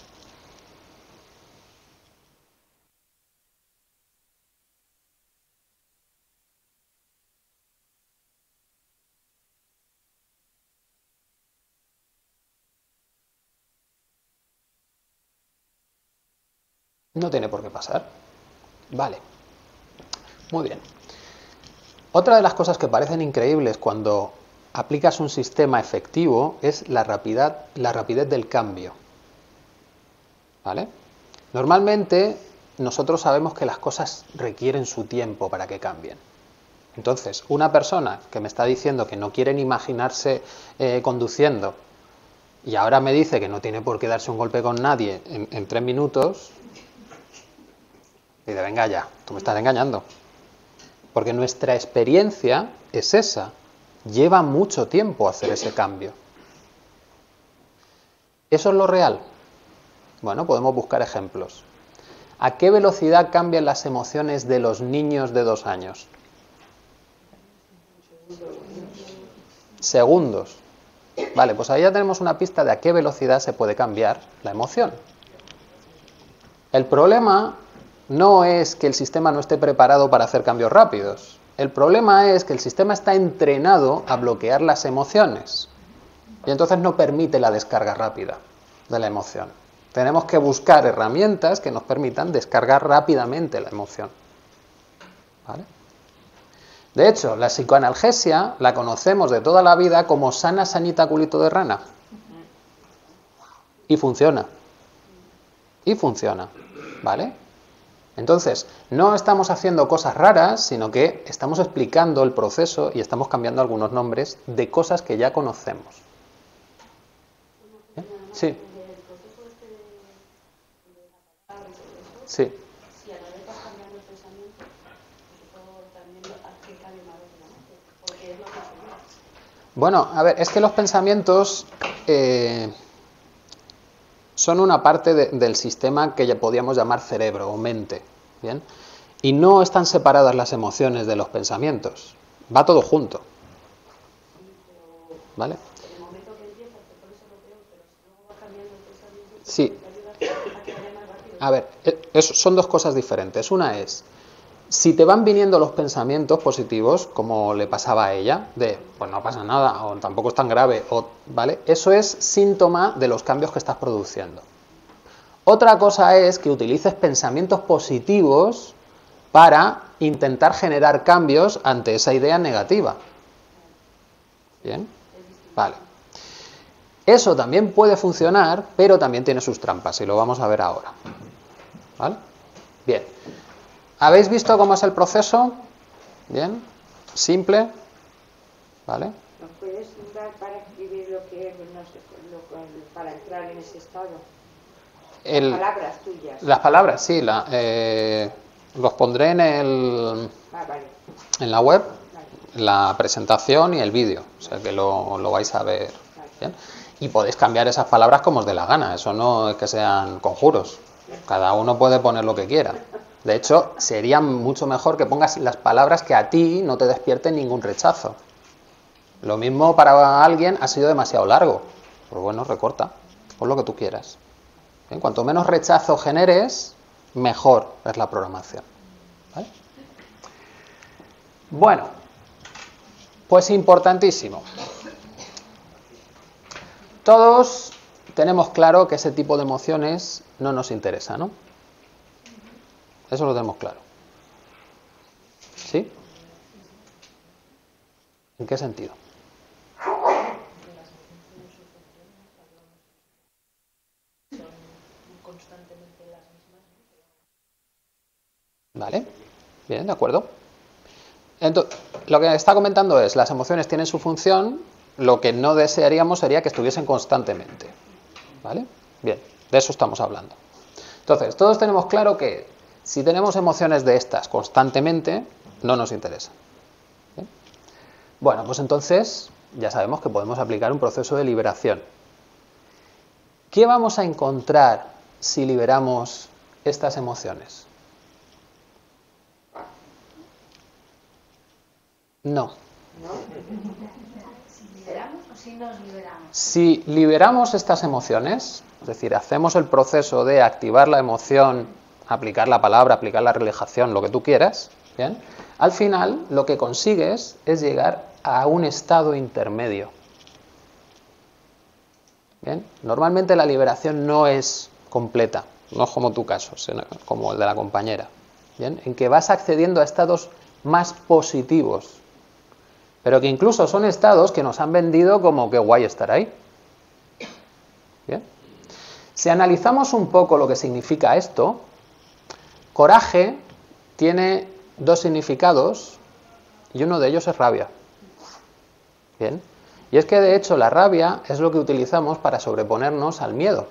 No tiene por qué pasar. Vale. Muy bien. Otra de las cosas que parecen increíbles cuando aplicas un sistema efectivo es la rapidez, la rapidez del cambio. ¿Vale? Normalmente nosotros sabemos que las cosas requieren su tiempo para que cambien. Entonces, una persona que me está diciendo que no quiere ni imaginarse eh, conduciendo y ahora me dice que no tiene por qué darse un golpe con nadie en, en tres minutos, dice, venga ya, tú me estás engañando. Porque nuestra experiencia es esa. Lleva mucho tiempo hacer ese cambio. ¿Eso es lo real? Bueno, podemos buscar ejemplos. ¿A qué velocidad cambian las emociones de los niños de dos años? Segundos. Vale, pues ahí ya tenemos una pista de a qué velocidad se puede cambiar la emoción. El problema no es que el sistema no esté preparado para hacer cambios rápidos. El problema es que el sistema está entrenado a bloquear las emociones y entonces no permite la descarga rápida de la emoción. Tenemos que buscar herramientas que nos permitan descargar rápidamente la emoción. ¿Vale? De hecho, la psicoanalgesia la conocemos de toda la vida como sana sanita culito de rana. Y funciona. Y funciona. ¿Vale? Entonces, no estamos haciendo cosas raras, sino que estamos explicando el proceso y estamos cambiando algunos nombres de cosas que ya conocemos. ¿Eh? Sí. Sí. Si a la vez vas cambiando el pensamiento, pues eso también afecta de una vez, ¿no? Porque es lo que sería. Bueno, a ver, es que los pensamientos eh, son una parte de, del sistema que ya podríamos llamar cerebro o mente, ¿bien? Y no están separadas las emociones de los pensamientos, va todo junto, ¿vale? En el momento que empiezas, te pones lo peor, pero si luego vas cambiando el pensamiento, Sí. te ayuda a que vaya más rápido. A ver, eso son dos cosas diferentes. Una es, si te van viniendo los pensamientos positivos, como le pasaba a ella, de, pues no pasa nada, o tampoco es tan grave, o, ¿vale? Eso es síntoma de los cambios que estás produciendo. Otra cosa es que utilices pensamientos positivos para intentar generar cambios ante esa idea negativa. ¿Bien? Vale. Eso también puede funcionar, pero también tiene sus trampas, y lo vamos a ver ahora. ¿Vale? Bien. ¿Habéis visto cómo es el proceso? Bien. Simple. ¿Vale? ¿Nos puedes dar para escribir lo que es, no sé, lo, para entrar en ese estado? El, Las palabras tuyas. Las palabras, sí. La, eh, los pondré en, el, Ah, vale. en la web, Vale. la presentación y el vídeo. O sea que lo, lo vais a ver. ¿Bien? Y podéis cambiar esas palabras como os dé la gana. Eso no es que sean conjuros. Cada uno puede poner lo que quiera. De hecho, sería mucho mejor que pongas las palabras que a ti no te despierten ningún rechazo. Lo mismo para alguien ha sido demasiado largo. Pues bueno, recorta. Pon lo que tú quieras. Bien, cuanto menos rechazo generes, mejor es la programación. ¿Vale? Bueno, pues importantísimo. Todos tenemos claro que ese tipo de emociones no nos interesa, ¿no? Eso lo tenemos claro. ¿Sí? ¿En qué sentido? Vale, bien, de acuerdo. Entonces, lo que está comentando es, las emociones tienen su función, lo que no desearíamos sería que estuviesen constantemente. ¿Vale? Bien, de eso estamos hablando. Entonces, todos tenemos claro que si tenemos emociones de estas constantemente, no nos interesan. ¿Bien? Bueno, pues entonces ya sabemos que podemos aplicar un proceso de liberación. ¿Qué vamos a encontrar si liberamos estas emociones? No. ¿No? Si liberamos o si nos liberamos. Si liberamos estas emociones, es decir, hacemos el proceso de activar la emoción, aplicar la palabra, aplicar la relajación, lo que tú quieras, ¿bien? Al final lo que consigues es llegar a un estado intermedio. ¿Bien? Normalmente la liberación no es completa, no es como tu caso, sino como el de la compañera, ¿bien? En que vas accediendo a estados más positivos, pero que incluso son estados que nos han vendido como que guay estar ahí. ¿Bien? Si analizamos un poco lo que significa esto, coraje tiene dos significados y uno de ellos es rabia. ¿Bien? Y es que de hecho la rabia es lo que utilizamos para sobreponernos al miedo.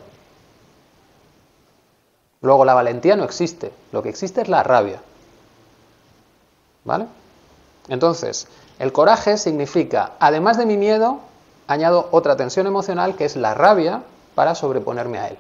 Luego la valentía no existe, lo que existe es la rabia. ¿Vale? Entonces, el coraje significa, además de mi miedo, añado otra tensión emocional que es la rabia para sobreponerme a él.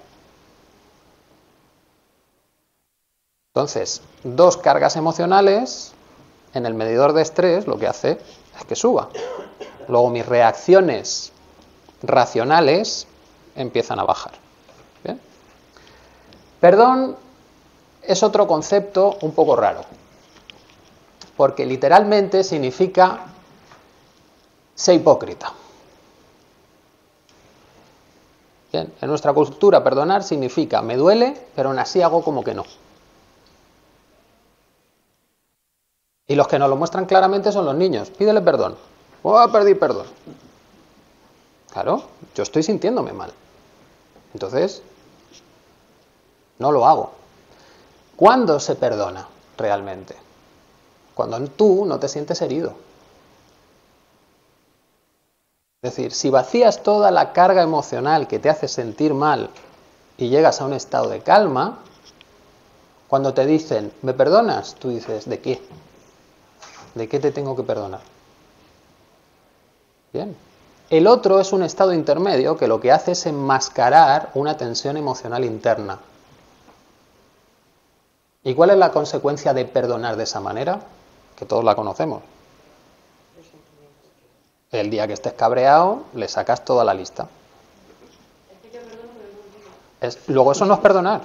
Entonces, dos cargas emocionales en el medidor de estrés lo que hace es que suba. Luego mis reacciones racionales empiezan a bajar. ¿Bien? Perdón es otro concepto un poco raro, porque literalmente significa sé hipócrita. Bien, en nuestra cultura perdonar significa me duele, pero aún así hago como que no. Y los que nos lo muestran claramente son los niños. Pídele perdón. Oh, perdí perdón. Claro, yo estoy sintiéndome mal. Entonces, no lo hago. ¿Cuándo se perdona realmente? Cuando tú no te sientes herido. Es decir, si vacías toda la carga emocional que te hace sentir mal y llegas a un estado de calma, cuando te dicen, ¿me perdonas? Tú dices, ¿de qué? ¿De qué te tengo que perdonar? Bien. El otro es un estado intermedio que lo que hace es enmascarar una tensión emocional interna. ¿Y cuál es la consecuencia de perdonar de esa manera? Que todos la conocemos. El día que estés cabreado, le sacas toda la lista. Es, luego eso no es perdonar.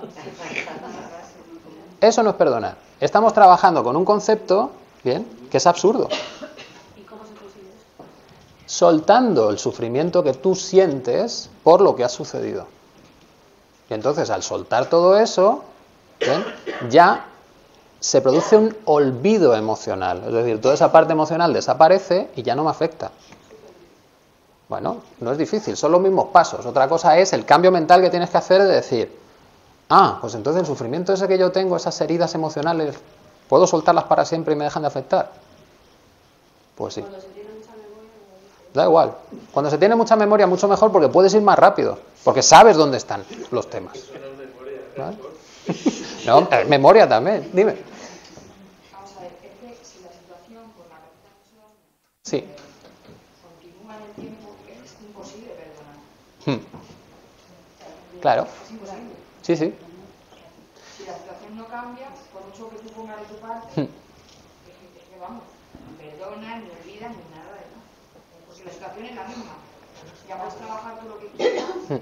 Eso no es perdonar. Estamos trabajando con un concepto, bien, que es absurdo. ¿Y cómo se consigue eso? Soltando el sufrimiento que tú sientes por lo que ha sucedido. Y entonces, al soltar todo eso, ¿bien?, ya se produce un olvido emocional. Es decir, toda esa parte emocional desaparece y ya no me afecta. Bueno, no es difícil, son los mismos pasos. Otra cosa es el cambio mental que tienes que hacer de decir, ah, pues entonces el sufrimiento ese que yo tengo, esas heridas emocionales, ¿puedo soltarlas para siempre y me dejan de afectar? Pues sí. Cuando se tiene mucha memoria, Da igual. Cuando se tiene mucha memoria, mucho mejor porque puedes ir más rápido. Porque sabes dónde están los temas. ¿Vale? No, eh, memoria también. Dime. Vamos a ver, es que si la situación por la que estamos Sí. continúa en el tiempo, es imposible perdonar. Hmm. Claro. Es imposible. Sí, sí. Si la situación no cambia, por mucho que tú pongas de tu parte, Hmm. es que, es que vamos, perdonas, ni olvidas, ni nada de nada. Porque la situación es la misma. Ya puedes trabajar todo lo que quieras Hmm.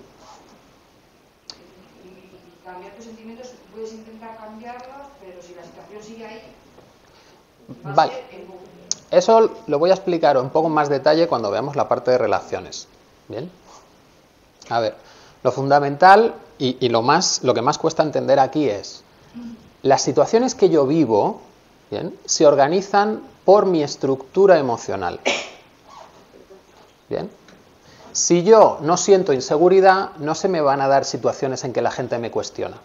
y, y cambiar tus sentimientos, puedes intentar cambiarlos, pero si la situación sigue ahí, va a Vale. ser el bucle. Eso lo voy a explicar un poco más detalle cuando veamos la parte de relaciones. ¿Bien? A ver, lo fundamental y, y lo, más, lo que más cuesta entender aquí es las situaciones que yo vivo, ¿bien?, se organizan por mi estructura emocional. ¿Bien? Si yo no siento inseguridad, no se me van a dar situaciones en que la gente me cuestiona.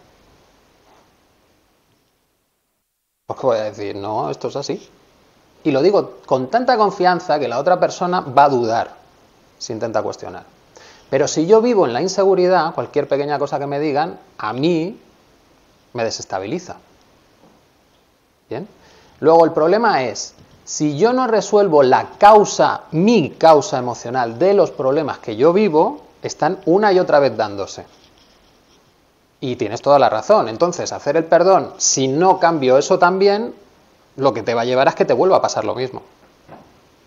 Pues que voy a decir, no, esto es así. Y lo digo con tanta confianza que la otra persona va a dudar si intenta cuestionar. Pero si yo vivo en la inseguridad, cualquier pequeña cosa que me digan, a mí me desestabiliza. ¿Bien? Luego el problema es, si yo no resuelvo la causa, mi causa emocional de los problemas que yo vivo, están una y otra vez dándose. Y tienes toda la razón. Entonces, hacer el perdón, si no cambio eso también, lo que te va a llevar es que te vuelva a pasar lo mismo.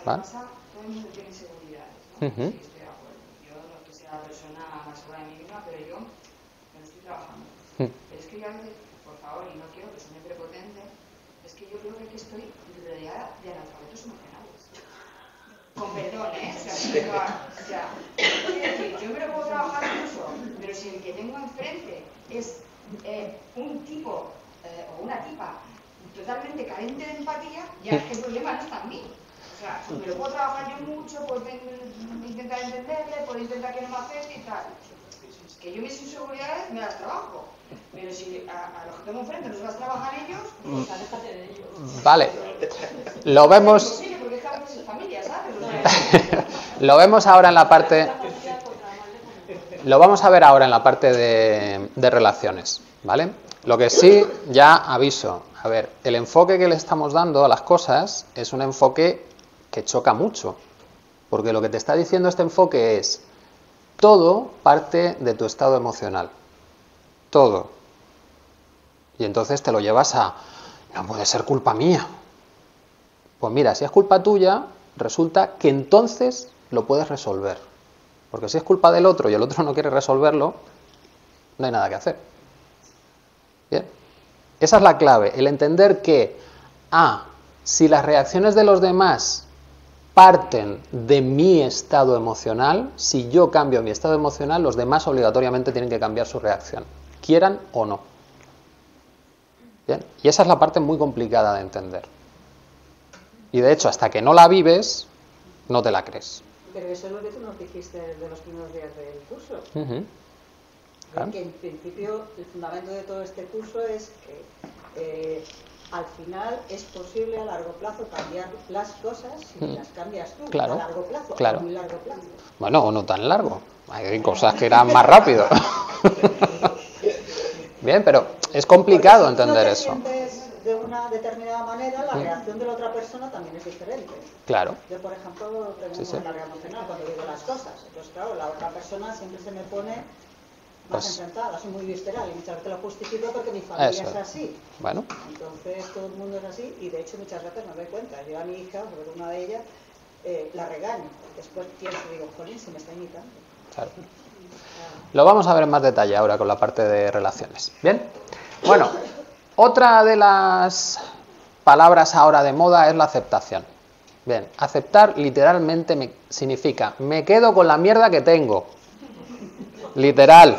¿vale? pasa, todo el mundo tiene inseguridades, ¿no? Uh-huh. Sí, estoy de acuerdo. Yo no es que sea la persona más segura de mí misma, pero yo me lo estoy trabajando. Uh-huh. Pero es que yo a veces, por favor, y no quiero que suene prepotente, es que yo creo que aquí estoy rodeada de analfabetos emocionales. Con perdón, ¿eh? O sea, o sea, quiero decir, yo me lo puedo trabajar incluso, pero si el que tengo enfrente es eh, un tipo eh, o una tipa totalmente carente de empatía, ya es que el problema no está en mí. O sea, me lo puedo trabajar yo mucho, puedo intentar entenderle, puedo intentar que no me afecte y tal. Que yo mis inseguridades me las trabajo. Pero si a, a los que tengo enfrente los vas a trabajar ellos, pues aléjate de ellos. Vale. Lo vemos. Es imposible porque es familia, ¿sabes? O sea, Lo vemos ahora en la parte. Lo vamos a ver ahora en la parte de, de relaciones, ¿vale? Lo que sí, ya aviso. A ver, el enfoque que le estamos dando a las cosas es un enfoque que choca mucho. Porque lo que te está diciendo este enfoque es: todo parte de tu estado emocional. Todo. Y entonces te lo llevas a: no puede ser culpa mía. Pues mira, si es culpa tuya, resulta que entonces lo puedes resolver. Porque si es culpa del otro y el otro no quiere resolverlo, no hay nada que hacer. Bien. Esa es la clave, el entender que, ah, si las reacciones de los demás parten de mi estado emocional, si yo cambio mi estado emocional, los demás obligatoriamente tienen que cambiar su reacción, quieran o no. Bien. Y esa es la parte muy complicada de entender. Y de hecho, hasta que no la vives, no te la crees. Pero eso es lo que tú nos dijiste de los primeros días del curso. Uh-huh. Claro. Que en principio el fundamento de todo este curso es que eh, al final es posible a largo plazo cambiar las cosas si uh-huh. las cambias tú. Claro. A largo plazo, claro. a muy largo plazo. Bueno, o no tan largo. Hay cosas que irán más rápido. Bien, pero es complicado Porque si entender no te eso. sientes de una determinada manera, la reacción de la otra persona también es diferente. Claro. Yo, por ejemplo, tengo Sí, sí. una carga emocional cuando digo las cosas. Entonces, claro, la otra persona siempre se me pone más Pues, enfrentada, soy muy visceral y muchas veces lo justifico porque mi familia eso. es así. Bueno, Entonces todo el mundo es así y de hecho muchas veces me doy cuenta. Yo a mi hija, sobre todo una de ellas, eh, la regaño. Después pienso y digo, jolín, se me está imitando. claro. Lo vamos a ver en más detalle ahora con la parte de relaciones. Bien. Bueno, otra de las palabras ahora de moda es la aceptación. Bien, aceptar literalmente me, significa me quedo con la mierda que tengo. Literal.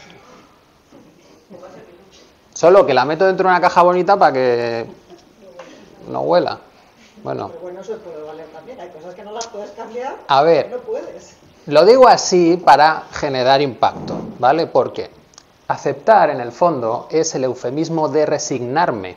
Solo que la meto dentro de una caja bonita para que no huela. Bueno. Pero bueno, eso puede valer también. Hay cosas que no las puedes cambiar. A ver. No puedes. Lo digo así para generar impacto, ¿vale? Porque aceptar, en el fondo, es el eufemismo de resignarme.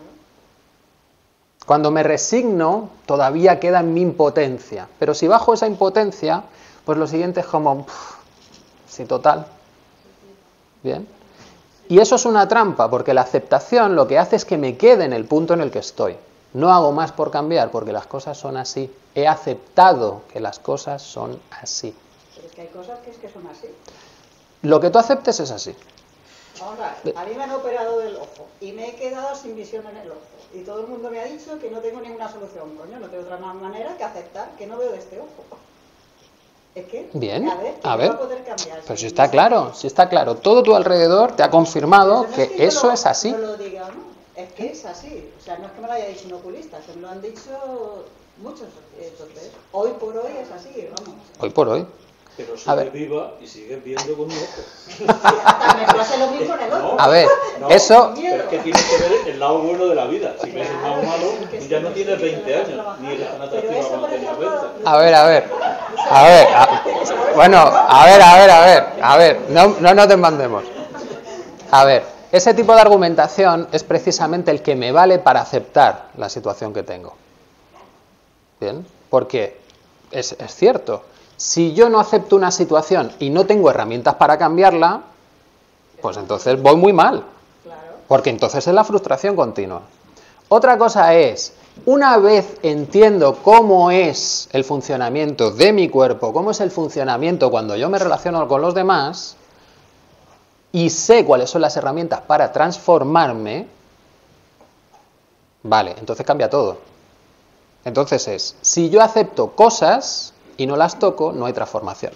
Cuando me resigno, todavía queda en mi impotencia. Pero si bajo esa impotencia, pues lo siguiente es como... Pff, sí, total. Bien. Y eso es una trampa, porque la aceptación lo que hace es que me quede en el punto en el que estoy. No hago más por cambiar, porque las cosas son así. He aceptado que las cosas son así. Pero es que hay cosas que es que son así. Lo que tú aceptes es así. Ahora, a mí me han operado del ojo y me he quedado sin visión en el ojo. Y todo el mundo me ha dicho que no tengo ninguna solución. Coño, no tengo otra manera que aceptar que no veo de este ojo. Es que, Bien, a ver, que a no ver. va a poder cambiar. Pero si está claro, si está claro. Todo tu alrededor te ha confirmado Pero no es que que yo eso lo- es así. No lo diga, ¿no? Es que es así. O sea, no es que me lo haya dicho un oculista, se me lo han dicho muchos. Entonces, hoy por hoy es así, vamos. Hoy por hoy. Pero A ver. sigue viva y sigue viendo con un ojo. También pasa lo mismo en el otro. A ver, No, eso... Pero es que tienes que ver el lado bueno de la vida. Si ves el lado malo, es que ya no sí, tienes sí, veinte sí, años, ni eres tan Pero atractiva eso, cuando por tenías ejemplo, veinte. A ver, a ver. A ver, a- bueno, a ver, a ver, a ver. A ver, no, no nos desmandemos. A ver, ese tipo de argumentación es precisamente el que me vale para aceptar la situación que tengo. Bien, porque es, es cierto. Si yo no acepto una situación y no tengo herramientas para cambiarla, pues entonces voy muy mal. Claro. Porque entonces es la frustración continua. Otra cosa es, una vez entiendo cómo es el funcionamiento de mi cuerpo, cómo es el funcionamiento cuando yo me relaciono con los demás, y sé cuáles son las herramientas para transformarme, vale, entonces cambia todo. Entonces es, si yo acepto cosas y no las toco, no hay transformación.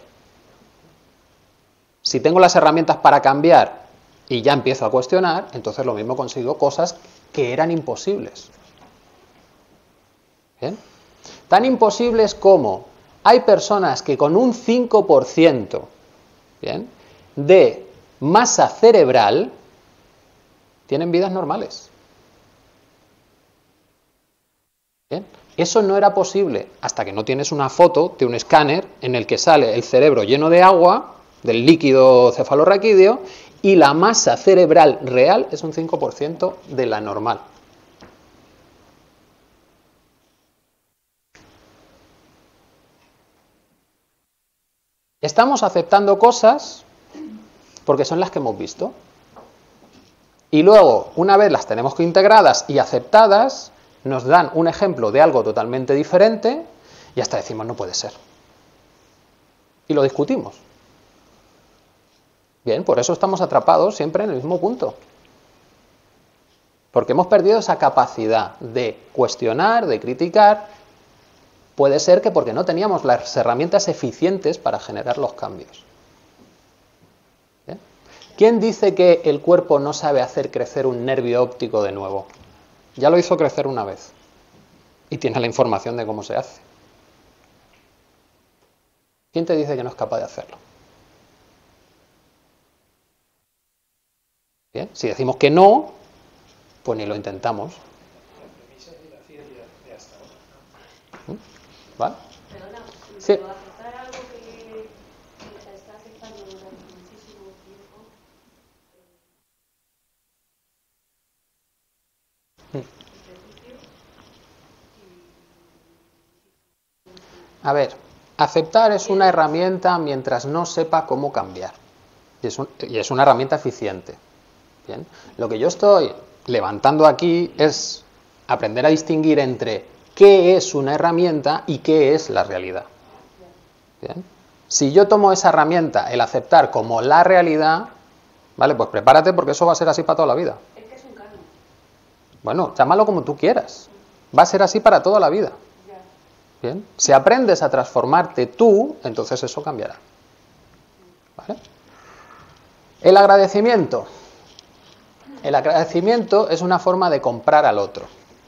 Si tengo las herramientas para cambiar y ya empiezo a cuestionar, entonces lo mismo consigo cosas que eran imposibles. ¿Bien? Tan imposibles como hay personas que con un cinco por ciento, ¿bien?, de masa cerebral tienen vidas normales. ¿Bien? Eso no era posible hasta que no tienes una foto de un escáner en el que sale el cerebro lleno de agua, del líquido cefalorraquídeo, y la masa cerebral real es un cinco por ciento de la normal. Estamos aceptando cosas porque son las que hemos visto. Y luego, una vez las tenemos integradas y aceptadas, nos dan un ejemplo de algo totalmente diferente y hasta decimos, no puede ser. Y lo discutimos. Bien, por eso estamos atrapados siempre en el mismo punto. Porque hemos perdido esa capacidad de cuestionar, de criticar. Puede ser que porque no teníamos las herramientas eficientes para generar los cambios. ¿Bien? ¿Quién dice que el cuerpo no sabe hacer crecer un nervio óptico de nuevo? Ya lo hizo crecer una vez. Y tiene la información de cómo se hace. ¿Quién te dice que no es capaz de hacerlo? Bien, si decimos que no, pues ni lo intentamos. ¿Vale? Perdona, Sí. ¿puedo aceptar algo que, que te está afectando durante muchísimo tiempo? A ver, aceptar es una herramienta mientras no sepa cómo cambiar. Y es, un, y es una herramienta eficiente. Bien. Lo que yo estoy levantando aquí es aprender a distinguir entre qué es una herramienta y qué es la realidad. Bien. Si yo tomo esa herramienta, el aceptar como la realidad, vale, pues prepárate porque eso va a ser así para toda la vida. Es que es un canon. Bueno, llámalo como tú quieras. Va a ser así para toda la vida. Bien. Si aprendes a transformarte tú, entonces eso cambiará. ¿Vale? El agradecimiento. El agradecimiento es una forma de comprar al otro.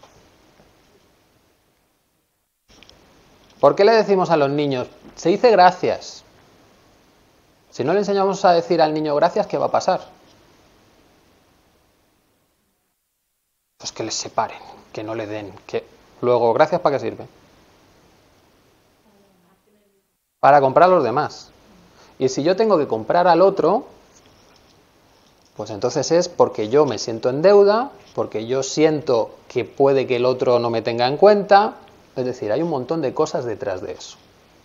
¿Por qué le decimos a los niños, se dice gracias? Si no le enseñamos a decir al niño gracias, ¿qué va a pasar? Pues que les separen, que no le den, que luego, ¿gracias para qué sirve? Para comprar a los demás. Y si yo tengo que comprar al otro, pues entonces es porque yo me siento en deuda, porque yo siento que puede que el otro no me tenga en cuenta. Es decir, hay un montón de cosas detrás de eso.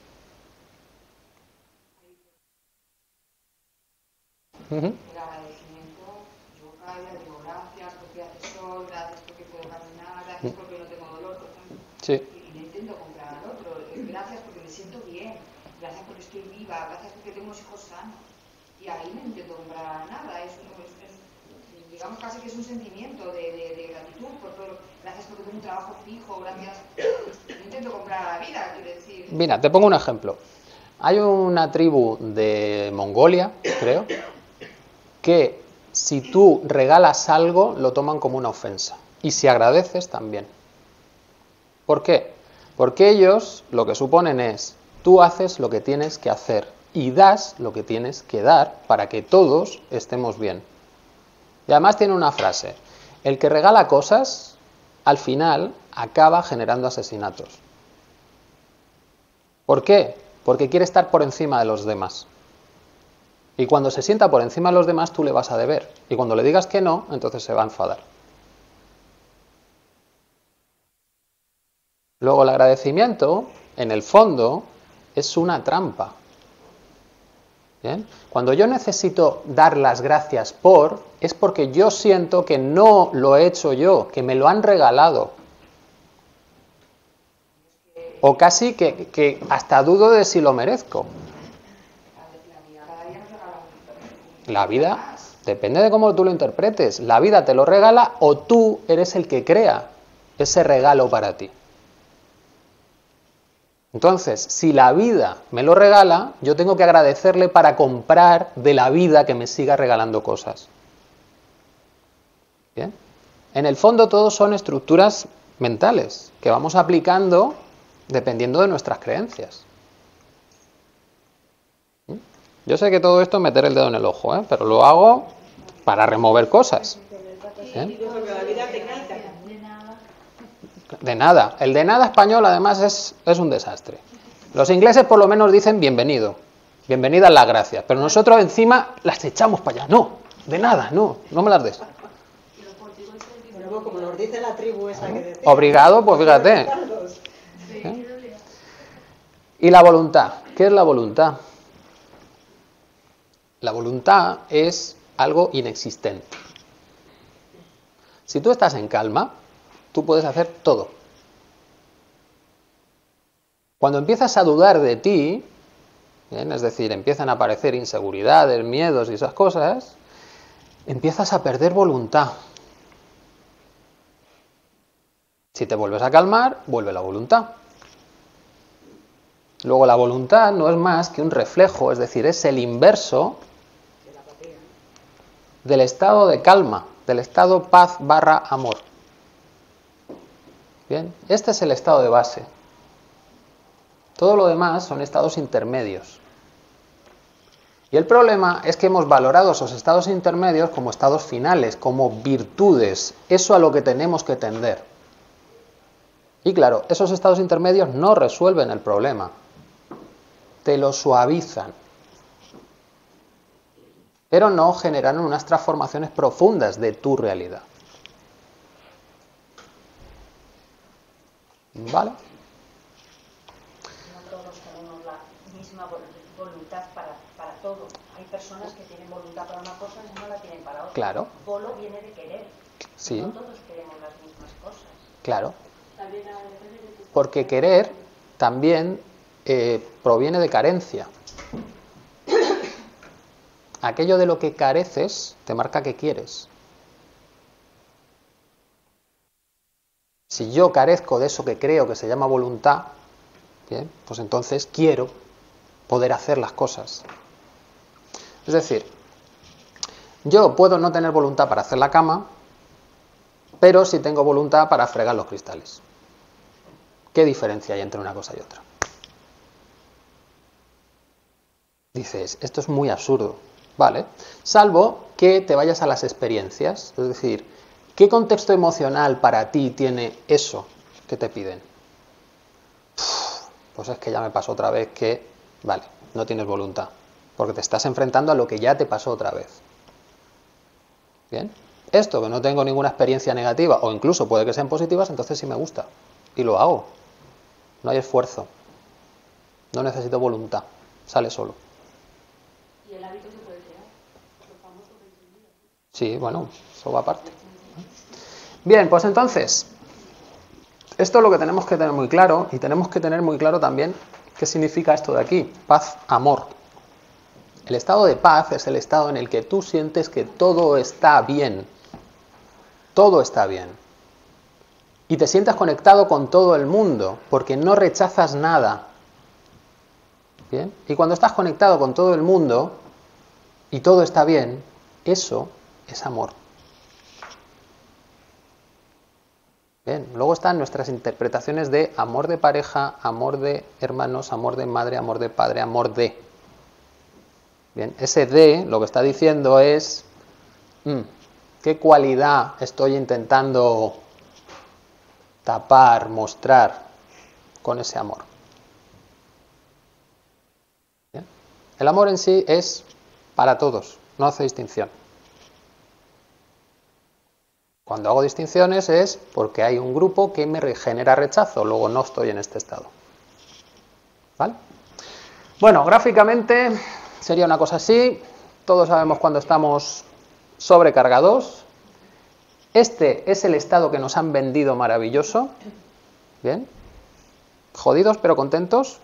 Uh-huh. El agradecimiento, yo cada día digo gracias porque hace sol, gracias porque puedo caminar, gracias porque no tengo dolor, por ejemplo. Sí. Y no intento comprar al otro, gracias porque me siento bien, gracias porque estoy viva, gracias porque tengo unos hijos sanos. Y ahí no intento comprar nada, es, es, es digamos casi que es un sentimiento de, de, de gratitud por todo, gracias porque tengo un trabajo fijo, gracias, no intento comprar a la vida, quiero decir. Mira, te pongo un ejemplo. Hay una tribu de Mongolia, creo, que si tú regalas algo, lo toman como una ofensa. Y si agradeces, también. ¿Por qué? Porque ellos lo que suponen es, tú haces lo que tienes que hacer y das lo que tienes que dar para que todos estemos bien. Y además tiene una frase, el que regala cosas, al final, acaba generando asesinatos. ¿Por qué? Porque quiere estar por encima de los demás. Y cuando se sienta por encima de los demás, tú le vas a deber. Y cuando le digas que no, entonces se va a enfadar. Luego el agradecimiento, en el fondo, es una trampa. ¿Bien? Cuando yo necesito dar las gracias por, es porque yo siento que no lo he hecho yo, que me lo han regalado. O casi que, que hasta dudo de si lo merezco. La vida depende de cómo tú lo interpretes. La vida te lo regala o tú eres el que crea ese regalo para ti. Entonces, si la vida me lo regala, yo tengo que agradecerle para comprar de la vida que me siga regalando cosas. ¿Bien? En el fondo, todos son estructuras mentales que vamos aplicando dependiendo de nuestras creencias. ¿Mm? Yo sé que todo esto es meter el dedo en el ojo, ¿eh? Pero lo hago para remover cosas. ¿Eh? De nada. El de nada español, además, es, es un desastre. Los ingleses, por lo menos, dicen bienvenido. Bienvenidas las gracias. Pero nosotros, encima, las echamos para allá. No, de nada, no, no me las des. Bueno, como nos dice la tribu esa que decía. Obrigado, pues fíjate. ¿Eh? Y la voluntad. ¿Qué es la voluntad? La voluntad es algo inexistente. Si tú estás en calma, tú puedes hacer todo. Cuando empiezas a dudar de ti, ¿bien? Es decir, empiezan a aparecer inseguridades, miedos y esas cosas, empiezas a perder voluntad. Si te vuelves a calmar, vuelve la voluntad. Luego la voluntad no es más que un reflejo, es decir, es el inverso del estado de calma, del estado paz barra amor. Bien, este es el estado de base. Todo lo demás son estados intermedios. Y el problema es que hemos valorado esos estados intermedios como estados finales, como virtudes, eso a lo que tenemos que tender. Y claro, esos estados intermedios no resuelven el problema, te lo suavizan, pero no generan unas transformaciones profundas de tu realidad. ¿Vale? No todos tenemos la misma voluntad para, para todo. Hay personas que tienen voluntad para una cosa y no la tienen para otra. Claro. Volo viene de querer. Sí. No todos queremos las mismas cosas. Claro. Porque querer también eh, proviene de carencia. Aquello de lo que careces te marca que quieres. Si yo carezco de eso que creo que se llama voluntad, ¿bien? Pues entonces quiero poder hacer las cosas. Es decir, yo puedo no tener voluntad para hacer la cama, pero sí tengo voluntad para fregar los cristales. ¿Qué diferencia hay entre una cosa y otra? Dices, esto es muy absurdo, ¿vale? Salvo que te vayas a las experiencias, es decir, ¿qué contexto emocional para ti tiene eso que te piden? Pues es que ya me pasó otra vez que, vale, no tienes voluntad, porque te estás enfrentando a lo que ya te pasó otra vez. ¿Bien? Esto que no tengo ninguna experiencia negativa, o incluso puede que sean positivas, entonces sí me gusta, y lo hago. No hay esfuerzo, no necesito voluntad, sale solo. Y el hábito se puede crear, los famosos veintiún días. Sí, bueno, eso va aparte. Bien, pues entonces, esto es lo que tenemos que tener muy claro, y tenemos que tener muy claro también qué significa esto de aquí, paz, amor. El estado de paz es el estado en el que tú sientes que todo está bien, todo está bien, y te sientas conectado con todo el mundo, porque no rechazas nada. ¿Bien? Y cuando estás conectado con todo el mundo, y todo está bien, eso es amor. Bien, luego están nuestras interpretaciones de amor de pareja, amor de hermanos, amor de madre, amor de padre, amor de. Bien, ese de lo que está diciendo es mmm, qué cualidad estoy intentando tapar, mostrar con ese amor. Bien. El amor en sí es para todos, no hace distinción. Cuando hago distinciones es porque hay un grupo que me genera rechazo, luego no estoy en este estado. ¿Vale? Bueno, gráficamente sería una cosa así. Todos sabemos cuando estamos sobrecargados. Este es el estado que nos han vendido maravilloso. ¿Bien? Jodidos pero contentos.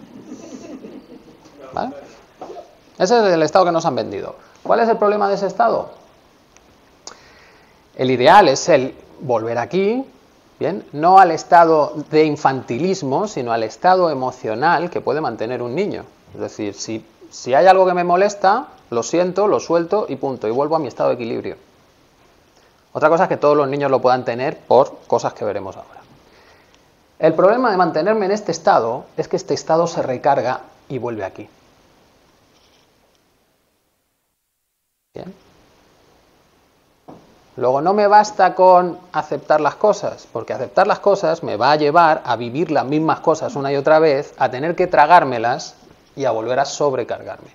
¿Vale? Ese es el estado que nos han vendido. ¿Cuál es el problema de ese estado? El ideal es el volver aquí, Bien, no al estado de infantilismo, sino al estado emocional que puede mantener un niño. Es decir, si, si hay algo que me molesta, lo siento, lo suelto y punto, y vuelvo a mi estado de equilibrio. Otra cosa es que todos los niños lo puedan tener por cosas que veremos ahora. El problema de mantenerme en este estado es que este estado se recarga y vuelve aquí. Bien. Luego no me basta con aceptar las cosas, porque aceptar las cosas me va a llevar a vivir las mismas cosas una y otra vez, a tener que tragármelas y a volver a sobrecargarme.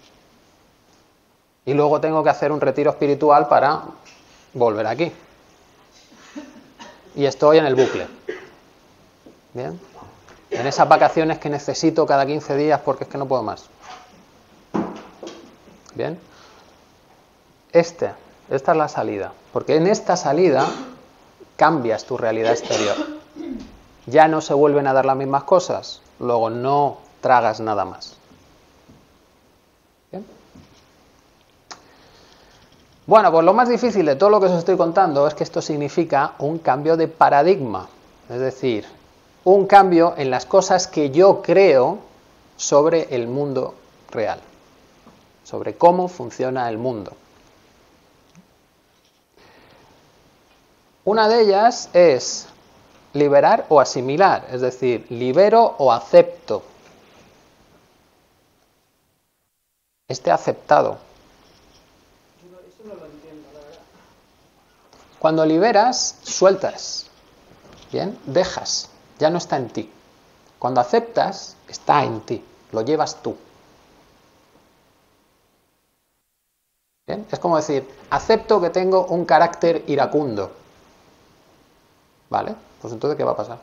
Y luego tengo que hacer un retiro espiritual para volver aquí. Y estoy en el bucle. Bien. En esas vacaciones que necesito cada quince días porque es que no puedo más. Bien. Este, esta es la salida. Porque en esta salida cambias tu realidad exterior. Ya no se vuelven a dar las mismas cosas. Luego no tragas nada más. Bien. Bueno, pues lo más difícil de todo lo que os estoy contando es que esto significa un cambio de paradigma. Es decir, un cambio en las cosas que yo creo sobre el mundo real. Sobre cómo funciona el mundo. Una de ellas es liberar o asimilar, es decir, libero o acepto. Este aceptado. Eso no lo entiendo, la verdad. Cuando liberas, sueltas. Bien, dejas, ya no está en ti. Cuando aceptas, está en ti, lo llevas tú. Bien, es como decir, acepto que tengo un carácter iracundo. ¿Vale? Pues entonces, ¿qué va a pasar?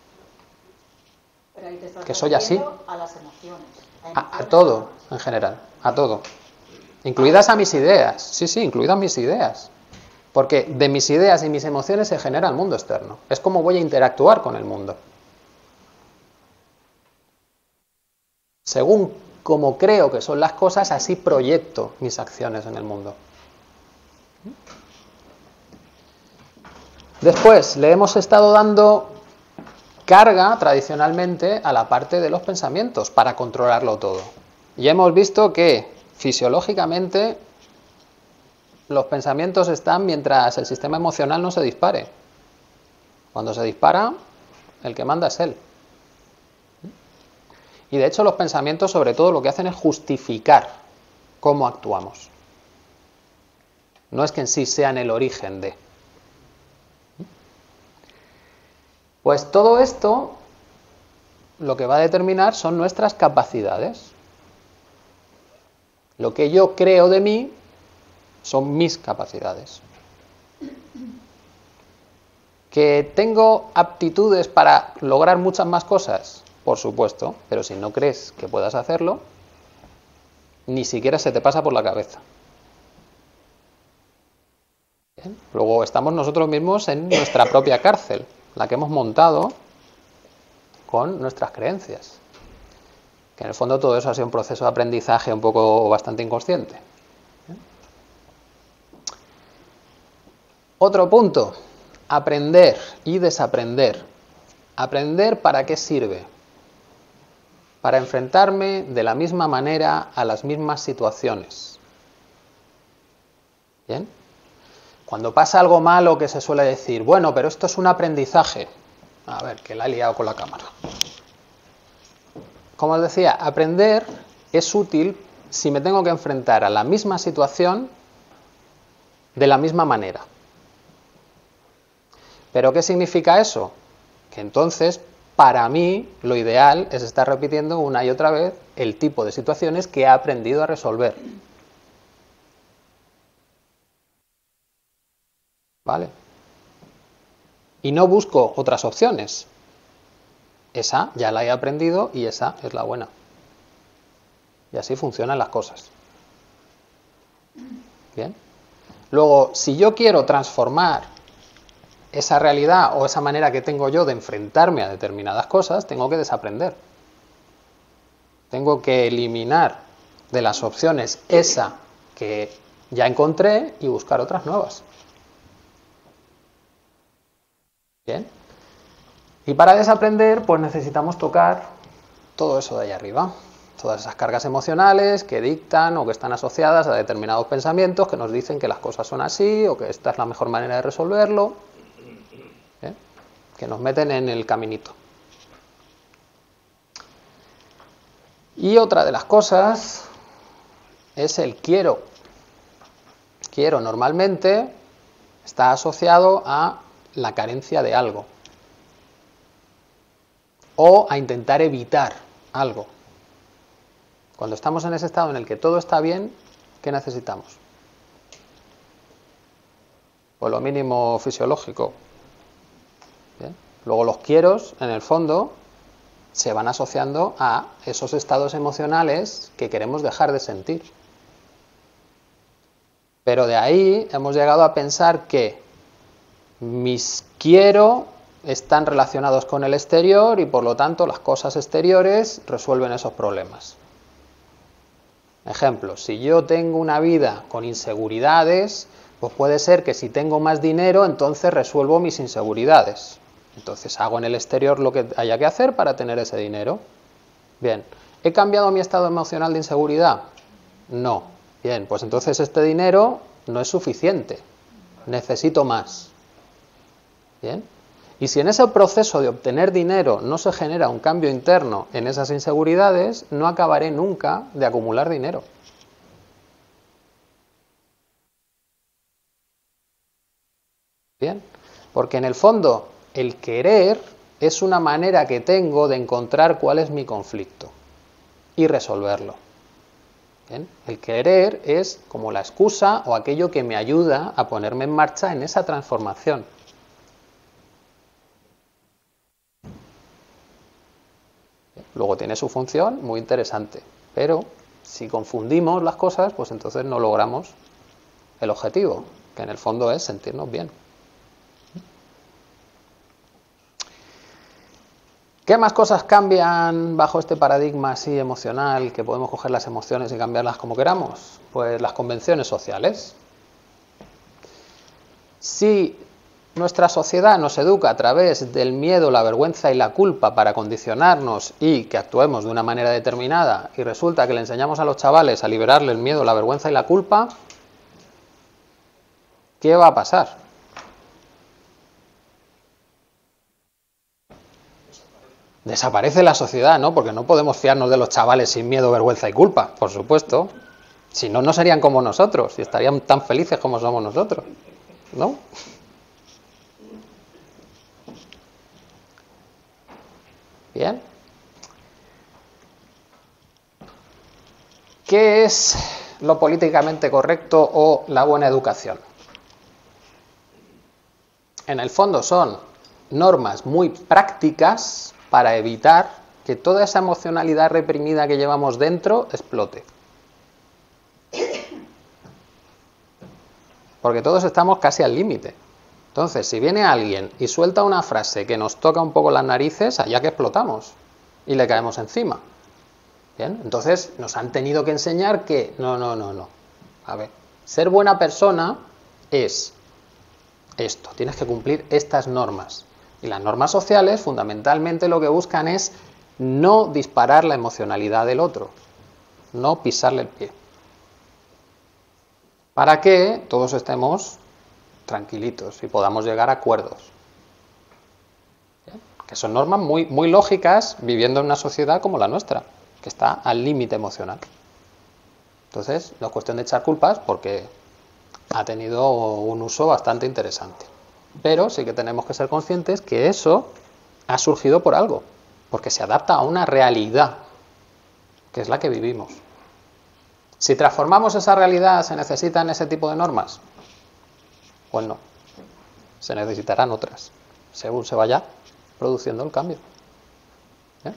Pero ahí te estás Que soy así. a las emociones. A, A, emociones. a todo, en general, a todo. Incluidas a mis ideas. Sí, sí, incluidas mis ideas. Porque de mis ideas y mis emociones se genera el mundo externo. Es como voy a interactuar con el mundo. Según como creo que son las cosas, así proyecto mis acciones en el mundo. Después, le hemos estado dando carga tradicionalmente a la parte de los pensamientos para controlarlo todo. Y hemos visto que fisiológicamente los pensamientos están mientras el sistema emocional no se dispare. Cuando se dispara, el que manda es él. Y de hecho los pensamientos sobre todo lo que hacen es justificar cómo actuamos. No es que en sí sean el origen de. Pues todo esto lo que va a determinar son nuestras capacidades. Lo que yo creo de mí son mis capacidades. ¿Que tengo aptitudes para lograr muchas más cosas? Por supuesto, pero si no crees que puedas hacerlo, ni siquiera se te pasa por la cabeza. Bien. Luego estamos nosotros mismos en nuestra propia cárcel, la que hemos montado con nuestras creencias. Que en el fondo todo eso ha sido un proceso de aprendizaje un poco bastante inconsciente. Bien. Otro punto, aprender y desaprender. ¿Aprender para qué sirve? Para enfrentarme de la misma manera a las mismas situaciones. ¿Bien? Cuando pasa algo malo que se suele decir, bueno, pero esto es un aprendizaje. A ver, que la he liado con la cámara. Como os decía, aprender es útil si me tengo que enfrentar a la misma situación de la misma manera. ¿Pero qué significa eso? Que entonces, para mí, lo ideal es estar repitiendo una y otra vez el tipo de situaciones que he aprendido a resolver. ¿Vale? Y no busco otras opciones. Esa ya la he aprendido y esa es la buena. Y así funcionan las cosas. Bien. Luego, si yo quiero transformar esa realidad o esa manera que tengo yo de enfrentarme a determinadas cosas, tengo que desaprender. Tengo que eliminar de las opciones esa que ya encontré y buscar otras nuevas. Bien. Y para desaprender, pues necesitamos tocar todo eso de ahí arriba. Todas esas cargas emocionales que dictan o que están asociadas a determinados pensamientos que nos dicen que las cosas son así o que esta es la mejor manera de resolverlo, ¿eh? Que nos meten en el caminito. Y otra de las cosas es el quiero. Quiero normalmente está asociado a la carencia de algo o a intentar evitar algo. Cuando estamos en ese estado en el que todo está bien, ¿qué necesitamos? Pues lo mínimo fisiológico. ¿Bien? Luego los quieros, en el fondo, se van asociando a esos estados emocionales que queremos dejar de sentir. Pero de ahí hemos llegado a pensar que mis quiero están relacionados con el exterior y por lo tanto las cosas exteriores resuelven esos problemas. Ejemplo, si yo tengo una vida con inseguridades, pues puede ser que si tengo más dinero, entonces resuelvo mis inseguridades. Entonces hago en el exterior lo que haya que hacer para tener ese dinero. Bien, ¿he cambiado mi estado emocional de inseguridad? No. Bien, pues entonces este dinero no es suficiente. Necesito más. Bien. Y si en ese proceso de obtener dinero no se genera un cambio interno en esas inseguridades, no acabaré nunca de acumular dinero. Bien, porque en el fondo el querer es una manera que tengo de encontrar cuál es mi conflicto y resolverlo. Bien, el querer es como la excusa o aquello que me ayuda a ponerme en marcha en esa transformación. Luego tiene su función muy interesante, pero si confundimos las cosas, pues entonces no logramos el objetivo, que en el fondo es sentirnos bien. ¿Qué más cosas cambian bajo este paradigma así emocional, que podemos coger las emociones y cambiarlas como queramos? Pues las convenciones sociales. Si nuestra sociedad nos educa a través del miedo, la vergüenza y la culpa para condicionarnos y que actuemos de una manera determinada y resulta que le enseñamos a los chavales a liberarle el miedo, la vergüenza y la culpa, ¿qué va a pasar? Desaparece la sociedad, ¿no? Porque no podemos fiarnos de los chavales sin miedo, vergüenza y culpa, por supuesto. Si no, no serían como nosotros y estarían tan felices como somos nosotros, ¿no? Bien. ¿Qué es lo políticamente correcto o la buena educación? En el fondo son normas muy prácticas para evitar que toda esa emocionalidad reprimida que llevamos dentro explote. Porque todos estamos casi al límite. Entonces, si viene alguien y suelta una frase que nos toca un poco las narices, allá que explotamos y le caemos encima. Bien, entonces nos han tenido que enseñar que no, no, no, no. A ver, ser buena persona es esto, tienes que cumplir estas normas. Y las normas sociales fundamentalmente lo que buscan es no disparar la emocionalidad del otro, no pisarle el pie. Para que todos estemos tranquilitos y podamos llegar a acuerdos. ¿Bien? Que son normas muy, muy lógicas viviendo en una sociedad como la nuestra, que está al límite emocional. Entonces, no es cuestión de echar culpas porque ha tenido un uso bastante interesante. Pero sí que tenemos que ser conscientes que eso ha surgido por algo, porque se adapta a una realidad, que es la que vivimos. Si transformamos esa realidad, ¿se necesitan ese tipo de normas? Pues no, se necesitarán otras, según se vaya produciendo el cambio. ¿Eh?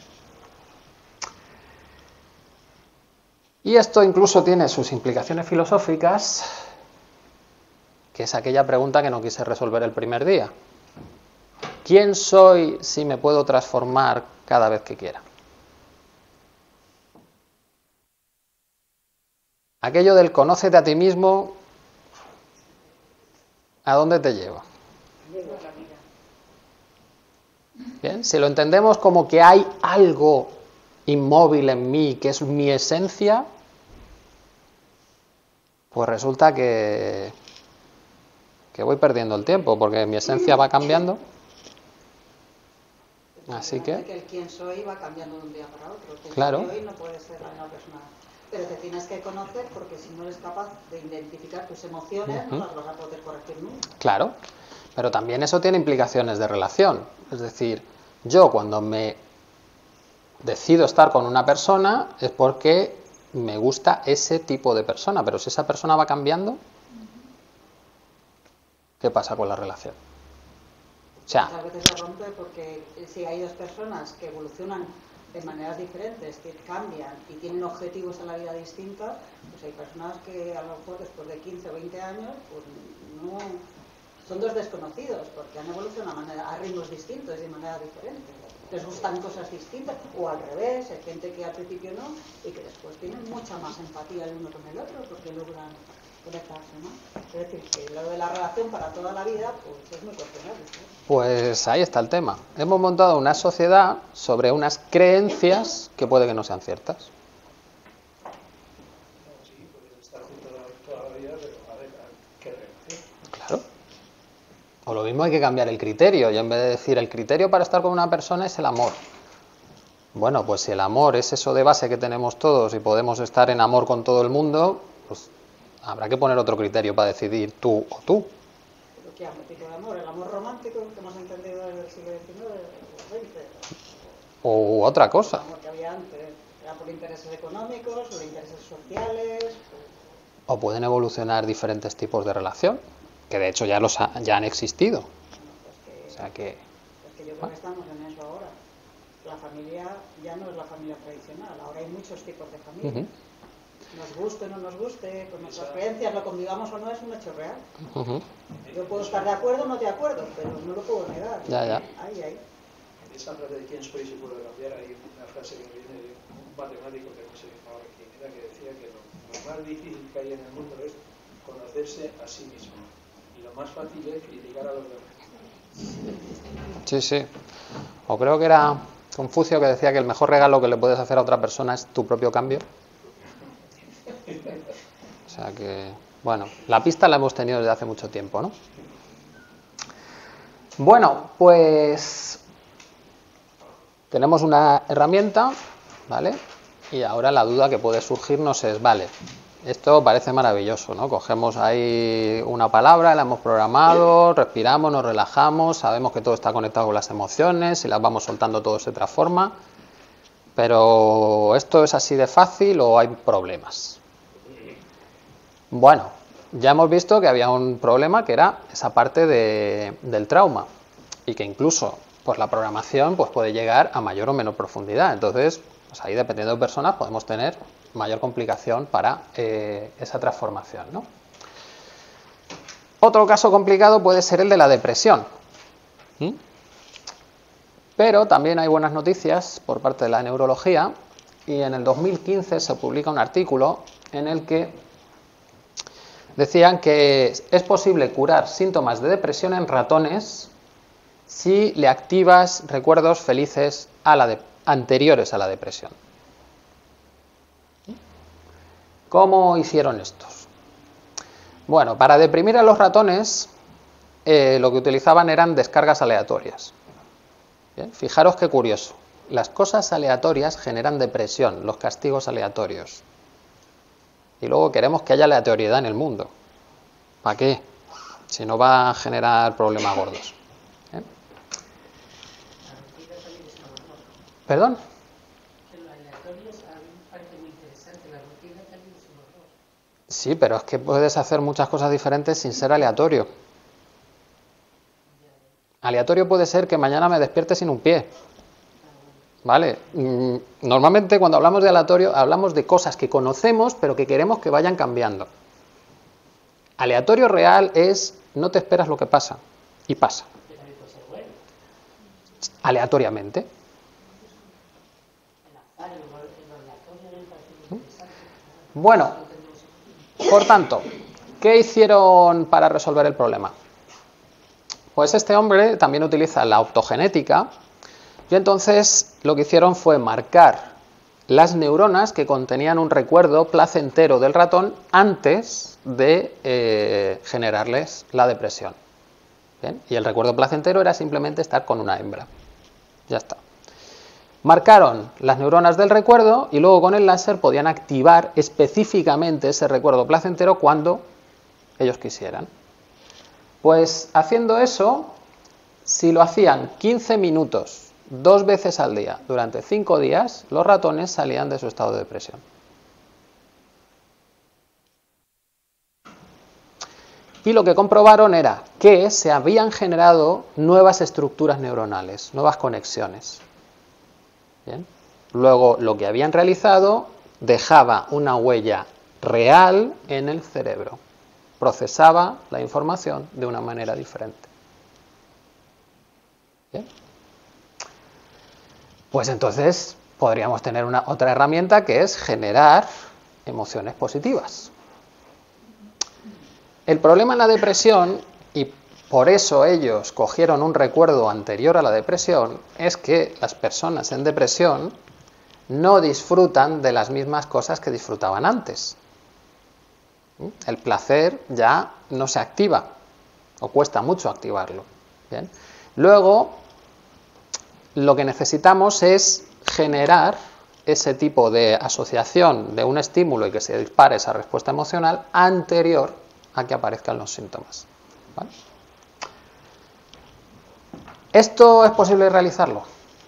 Y esto incluso tiene sus implicaciones filosóficas, que es aquella pregunta que no quise resolver el primer día. ¿Quién soy si me puedo transformar cada vez que quiera? Aquello del conócete a ti mismo, ¿a dónde te lleva? Bien, si lo entendemos como que hay algo inmóvil en mí, que es mi esencia, pues resulta que, que voy perdiendo el tiempo, porque mi esencia va cambiando. Así que... que el quién soy va cambiando de un día para otro. El Claro. soy hoy no puede ser la misma persona. Pero te tienes que conocer, porque si no eres capaz de identificar tus emociones, Uh-huh. no las vas a poder corregir nunca. Claro, pero también eso tiene implicaciones de relación. Es decir, yo cuando me decido estar con una persona es porque me gusta ese tipo de persona, pero si esa persona va cambiando, ¿qué pasa con la relación? O sea, Muchas veces se rompe porque si hay dos personas que evolucionan de maneras diferentes, que cambian y tienen objetivos en la vida distintos, pues hay personas que a lo mejor después de quince o veinte años, pues no son dos desconocidos, porque han evolucionado a, manera, a ritmos distintos y de manera diferente. Les gustan cosas distintas, o al revés, hay gente que al principio no, y que después tienen mucha más empatía el uno con el otro, porque logran conectarse, ¿no? Es decir, que lo de la relación para toda la vida, pues es muy cuestionable, ¿sí? pues ahí está el tema. Hemos montado una sociedad sobre unas creencias que puede que no sean ciertas. Sí, puedes estar juntos toda la vida, pero a ver, ¿qué relación? Claro. O lo mismo hay que cambiar el criterio, y en vez de decir el criterio para estar con una persona es el amor. Bueno, pues si el amor es eso de base que tenemos todos y podemos estar en amor con todo el mundo, pues habrá que poner otro criterio para decidir tú o tú. Pero ¿qué tipo de amor? ¿El amor romántico que hemos entendido desde el siglo diecinueve o veinte? O otra cosa. El amor que había antes, ¿era por intereses económicos, por intereses sociales? O pueden evolucionar diferentes tipos de relación, que de hecho ya, los ha- ya han existido. Pues que, O sea que... es que yo creo que estamos en eso ahora. La familia ya no es la familia tradicional, ahora hay muchos tipos de familia. Ujú. Nos guste o no nos guste, con nuestras creencias, lo convivamos o no, es un hecho real. Ujú. Yo puedo estar de acuerdo o no de acuerdo, pero no lo puedo negar. Ya, ya. Ahí, ahí. En esa frase de quién soy se puede cambiar, hay una frase que me viene de un matemático que no sé ahora quién era, que decía que lo, lo más difícil que hay en el mundo es conocerse a sí mismo, y lo más fácil es criticar a los demás. Sí, sí. O creo que era Confucio que decía que el mejor regalo que le puedes hacer a otra persona es tu propio cambio. O sea que, bueno, la pista la hemos tenido desde hace mucho tiempo, ¿no? Bueno, pues tenemos una herramienta, ¿vale? Y ahora la duda que puede surgirnos es, vale, esto parece maravilloso, ¿no? Cogemos ahí una palabra, la hemos programado, respiramos, nos relajamos, sabemos que todo está conectado con las emociones y las vamos soltando, todo se transforma. Pero ¿esto es así de fácil o hay problemas? Bueno, ya hemos visto que había un problema que era esa parte de, del trauma y que incluso pues la programación pues puede llegar a mayor o menor profundidad. Entonces, pues ahí dependiendo de personas podemos tener mayor complicación para eh, esa transformación, ¿no? Otro caso complicado puede ser el de la depresión. ¿Mm? Pero también hay buenas noticias por parte de la neurología y en el dos mil quince se publica un artículo en el que decían que es posible curar síntomas de depresión en ratones si le activas recuerdos felices a la de, anteriores a la depresión. ¿Cómo hicieron estos? Bueno, para deprimir a los ratones eh, lo que utilizaban eran descargas aleatorias. Bien, fijaros qué curioso. Las cosas aleatorias generan depresión, los castigos aleatorios. Y luego queremos que haya aleatoriedad en el mundo. ¿Para qué? Si no va a generar problemas gordos. ¿Eh? ¿Perdón? Sí, pero es que puedes hacer muchas cosas diferentes sin ser aleatorio. Aleatorio puede ser que mañana me despierte sin un pie. ¿Vale? Normalmente cuando hablamos de aleatorio hablamos de cosas que conocemos pero que queremos que vayan cambiando. Aleatorio real es no te esperas lo que pasa y pasa. Aleatoriamente. Bueno, por tanto, ¿qué hicieron para resolver el problema? Pues este hombre también utiliza la optogenética, Y entonces lo que hicieron fue marcar las neuronas que contenían un recuerdo placentero del ratón antes de eh, generarles la depresión. ¿Bien? Y el recuerdo placentero era simplemente estar con una hembra. Ya está. Marcaron las neuronas del recuerdo y luego con el láser podían activar específicamente ese recuerdo placentero cuando ellos quisieran. Pues haciendo eso, si lo hacían quince minutos, dos veces al día, durante cinco días, los ratones salían de su estado de depresión. Y lo que comprobaron era que se habían generado nuevas estructuras neuronales, nuevas conexiones. ¿Bien? Luego, lo que habían realizado dejaba una huella real en el cerebro. Procesaba la información de una manera diferente. ¿Bien? Pues entonces podríamos tener una, otra herramienta que es generar emociones positivas. El problema en la depresión, y por eso ellos cogieron un recuerdo anterior a la depresión, es que las personas en depresión no disfrutan de las mismas cosas que disfrutaban antes. El placer ya no se activa, o cuesta mucho activarlo. ¿Bien? Luego, lo que necesitamos es generar ese tipo de asociación de un estímulo y que se dispare esa respuesta emocional anterior a que aparezcan los síntomas. ¿Vale? ¿Esto es posible realizarlo?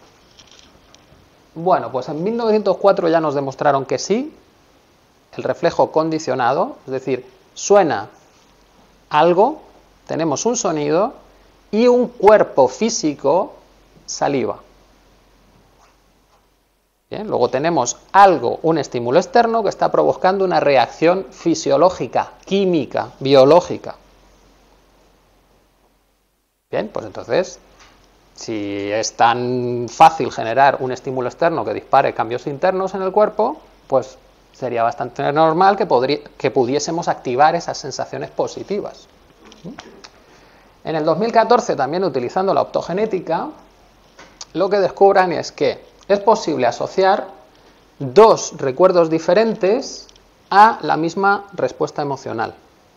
Bueno, pues en mil novecientos cuatro ya nos demostraron que sí, el reflejo condicionado, es decir, suena algo, tenemos un sonido y un cuerpo físico saliva. Bien, luego tenemos algo, un estímulo externo que está provocando una reacción fisiológica, química, biológica. Bien, pues entonces, si es tan fácil generar un estímulo externo que dispare cambios internos en el cuerpo, pues sería bastante normal que, podría, que pudiésemos activar esas sensaciones positivas. En el dos mil catorce, también utilizando la optogenética, lo que descubran es que es posible asociar dos recuerdos diferentes a la misma respuesta emocional.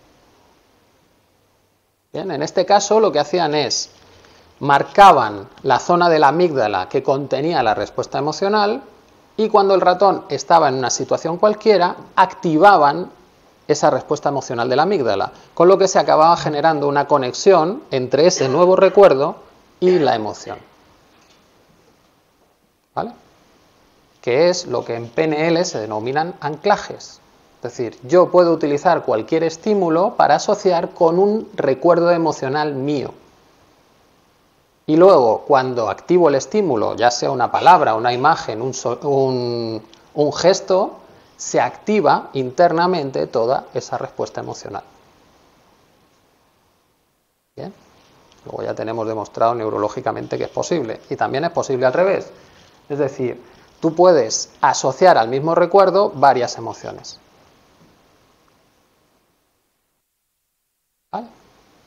Bien, en este caso lo que hacían es marcaban la zona de la amígdala que contenía la respuesta emocional y cuando el ratón estaba en una situación cualquiera activaban esa respuesta emocional de la amígdala, con lo que se acababa generando una conexión entre ese nuevo recuerdo y la emoción. ¿Vale? Que es lo que en P N L se denominan anclajes. Es decir, yo puedo utilizar cualquier estímulo para asociar con un recuerdo emocional mío. Y luego, cuando activo el estímulo, ya sea una palabra, una imagen, un, so un, un gesto, se activa internamente toda esa respuesta emocional. Bien. Luego ya tenemos demostrado neurológicamente que es posible. Y también es posible al revés. Es decir, tú puedes asociar al mismo recuerdo varias emociones. ¿Vale?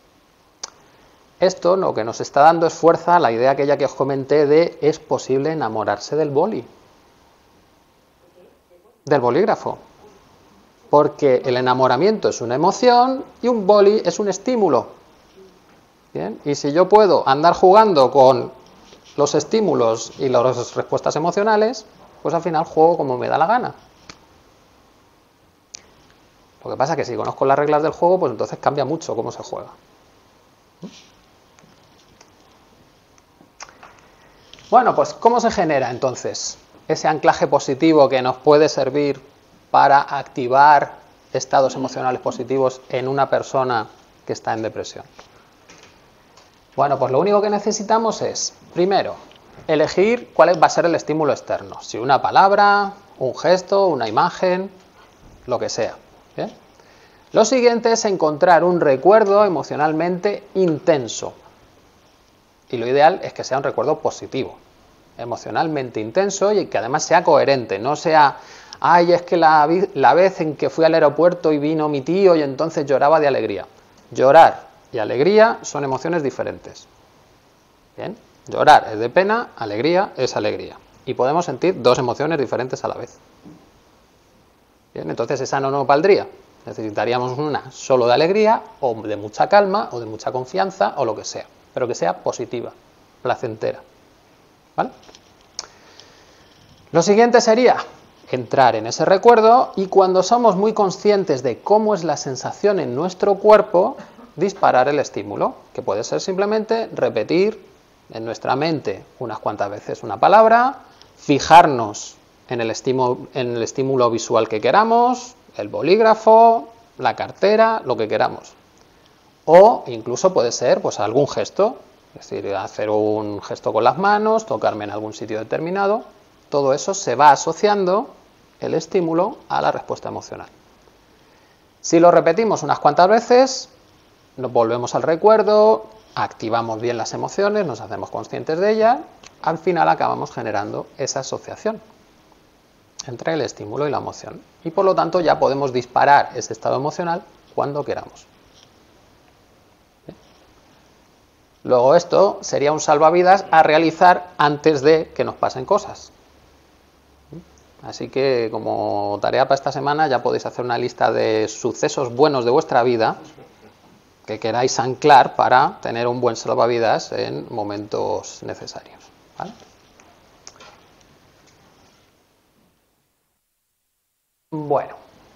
Esto lo que nos está dando es fuerza a la idea aquella que os comenté de es posible enamorarse del boli. Del bolígrafo. Porque el enamoramiento es una emoción y un boli es un estímulo. ¿Bien? Y si yo puedo andar jugando con los estímulos y las respuestas emocionales, pues al final juego como me da la gana. Lo que pasa es que si conozco las reglas del juego, pues entonces cambia mucho cómo se juega. Bueno, pues ¿cómo se genera entonces ese anclaje positivo que nos puede servir para activar estados emocionales positivos en una persona que está en depresión? Bueno, pues lo único que necesitamos es, primero, elegir cuál va a ser el estímulo externo. Si una palabra, un gesto, una imagen, lo que sea. ¿Bien? Lo siguiente es encontrar un recuerdo emocionalmente intenso. Y lo ideal es que sea un recuerdo positivo, emocionalmente intenso y que además sea coherente, no sea, ay, es que la, la vez en que fui al aeropuerto y vino mi tío y entonces lloraba de alegría. Llorar y alegría son emociones diferentes. Bien, Llorar es de pena, alegría es alegría. Y podemos sentir dos emociones diferentes a la vez. Bien, entonces esa no nos valdría. Necesitaríamos una solo de alegría, o de mucha calma, o de mucha confianza, o lo que sea. Pero que sea positiva, placentera. ¿Vale? Lo siguiente sería entrar en ese recuerdo y cuando somos muy conscientes de cómo es la sensación en nuestro cuerpo, disparar el estímulo, que puede ser simplemente repetir en nuestra mente unas cuantas veces una palabra, fijarnos en el estímulo, en el estímulo visual que queramos, el bolígrafo, la cartera, lo que queramos. O incluso puede ser pues algún gesto, es decir, hacer un gesto con las manos, tocarme en algún sitio determinado. Todo eso se va asociando el estímulo a la respuesta emocional. Si lo repetimos unas cuantas veces, nos volvemos al recuerdo, activamos bien las emociones, nos hacemos conscientes de ellas, al final acabamos generando esa asociación entre el estímulo y la emoción. Y por lo tanto ya podemos disparar ese estado emocional cuando queramos. ¿Bien? Luego esto sería un salvavidas a realizar antes de que nos pasen cosas. Así que como tarea para esta semana ya podéis hacer una lista de sucesos buenos de vuestra vida que queráis anclar para tener un buen salvavidas en momentos necesarios. ¿Vale? Bueno,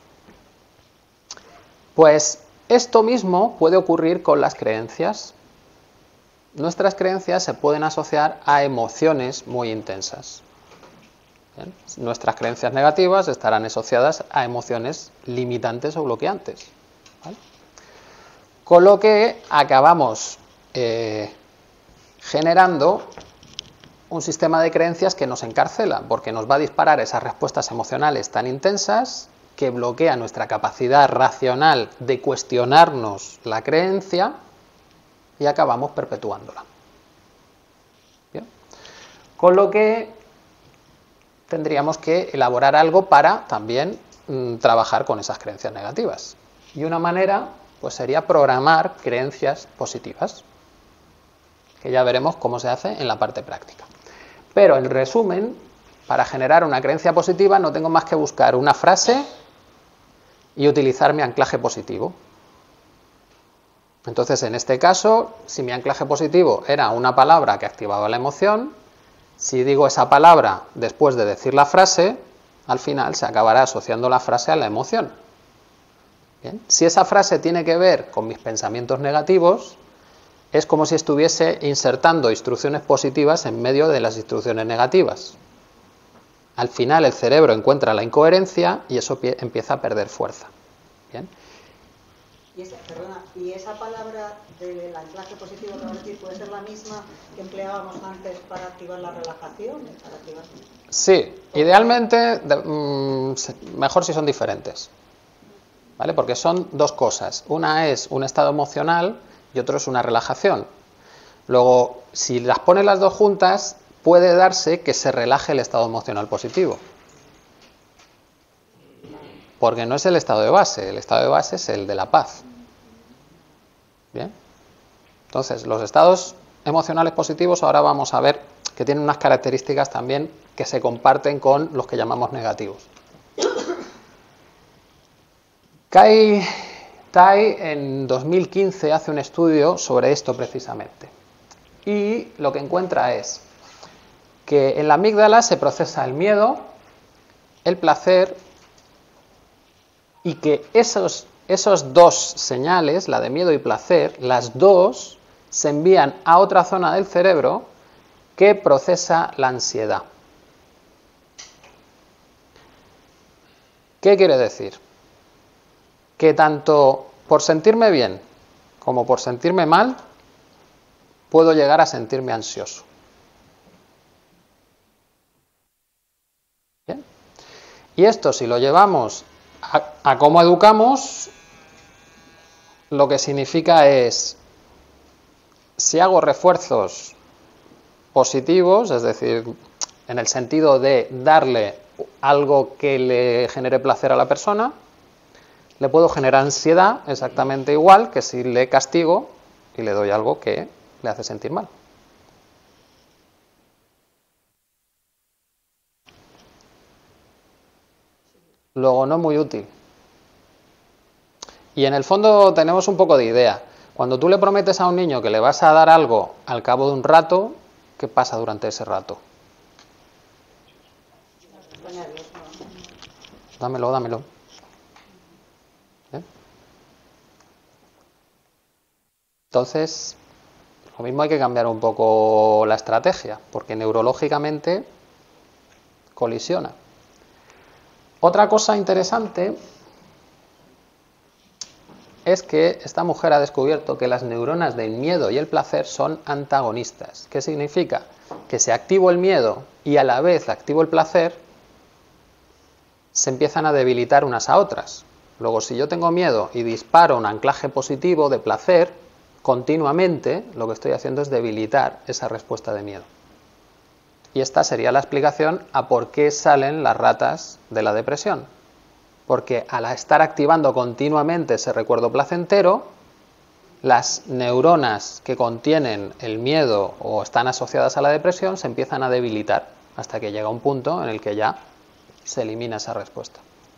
pues esto mismo puede ocurrir con las creencias. Nuestras creencias se pueden asociar a emociones muy intensas. ¿Bien? Nuestras creencias negativas estarán asociadas a emociones limitantes o bloqueantes. ¿Vale? Con lo que acabamos eh, generando un sistema de creencias que nos encarcela, porque nos va a disparar esas respuestas emocionales tan intensas que bloquea nuestra capacidad racional de cuestionarnos la creencia y acabamos perpetuándola. ¿Bien? Con lo que tendríamos que elaborar algo para también mmm, trabajar con esas creencias negativas. Y una manera pues sería programar creencias positivas, que ya veremos cómo se hace en la parte práctica. Pero en resumen, para generar una creencia positiva no tengo más que buscar una frase y utilizar mi anclaje positivo. Entonces, en este caso, si mi anclaje positivo era una palabra que activaba la emoción, si digo esa palabra después de decir la frase, al final se acabará asociando la frase a la emoción. Bien. Si esa frase tiene que ver con mis pensamientos negativos, es como si estuviese insertando instrucciones positivas en medio de las instrucciones negativas. Al final el cerebro encuentra la incoherencia y eso empieza a perder fuerza. ¿Bien? Y esa, perdona, ¿y esa palabra del anclaje positivo que vas a decir puede ser la misma que empleábamos antes para activar la relajación? Para activar... Sí, idealmente de, mmm, mejor si son diferentes. ¿Vale? Porque son dos cosas. Una es un estado emocional y otro es una relajación. Luego, si las pones las dos juntas, puede darse que se relaje el estado emocional positivo. Porque no es el estado de base, el estado de base es el de la paz. ¿Bien? Entonces, los estados emocionales positivos ahora vamos a ver que tienen unas características también que se comparten con los que llamamos negativos. Kai Tai en dos mil quince hace un estudio sobre esto precisamente. Y lo que encuentra es que en la amígdala se procesa el miedo, el placer, y que esos, esos dos señales, la de miedo y placer, las dos se envían a otra zona del cerebro que procesa la ansiedad. ¿Qué quiere decir? Que tanto por sentirme bien como por sentirme mal, puedo llegar a sentirme ansioso. ¿Bien? Y esto, si lo llevamos a, a cómo educamos, lo que significa es, si hago refuerzos positivos, es decir, en el sentido de darle algo que le genere placer a la persona, le puedo generar ansiedad exactamente igual que si le castigo y le doy algo que le hace sentir mal. luego no es muy útil. Y en el fondo tenemos un poco de idea. Cuando tú le prometes a un niño que le vas a dar algo al cabo de un rato, ¿qué pasa durante ese rato? Dámelo, dámelo. ¿Eh? Entonces, lo mismo hay que cambiar un poco la estrategia, porque neurológicamente colisiona. Otra cosa interesante es que esta mujer ha descubierto que las neuronas del miedo y el placer son antagonistas. ¿Qué significa? Que si activo el miedo y a la vez activo el placer, se empiezan a debilitar unas a otras. Luego, si yo tengo miedo y disparo un anclaje positivo de placer, continuamente lo que estoy haciendo es debilitar esa respuesta de miedo. Y esta sería la explicación a por qué salen las ratas de la depresión. Porque al estar activando continuamente ese recuerdo placentero, las neuronas que contienen el miedo o están asociadas a la depresión se empiezan a debilitar hasta que llega un punto en el que ya se elimina esa respuesta.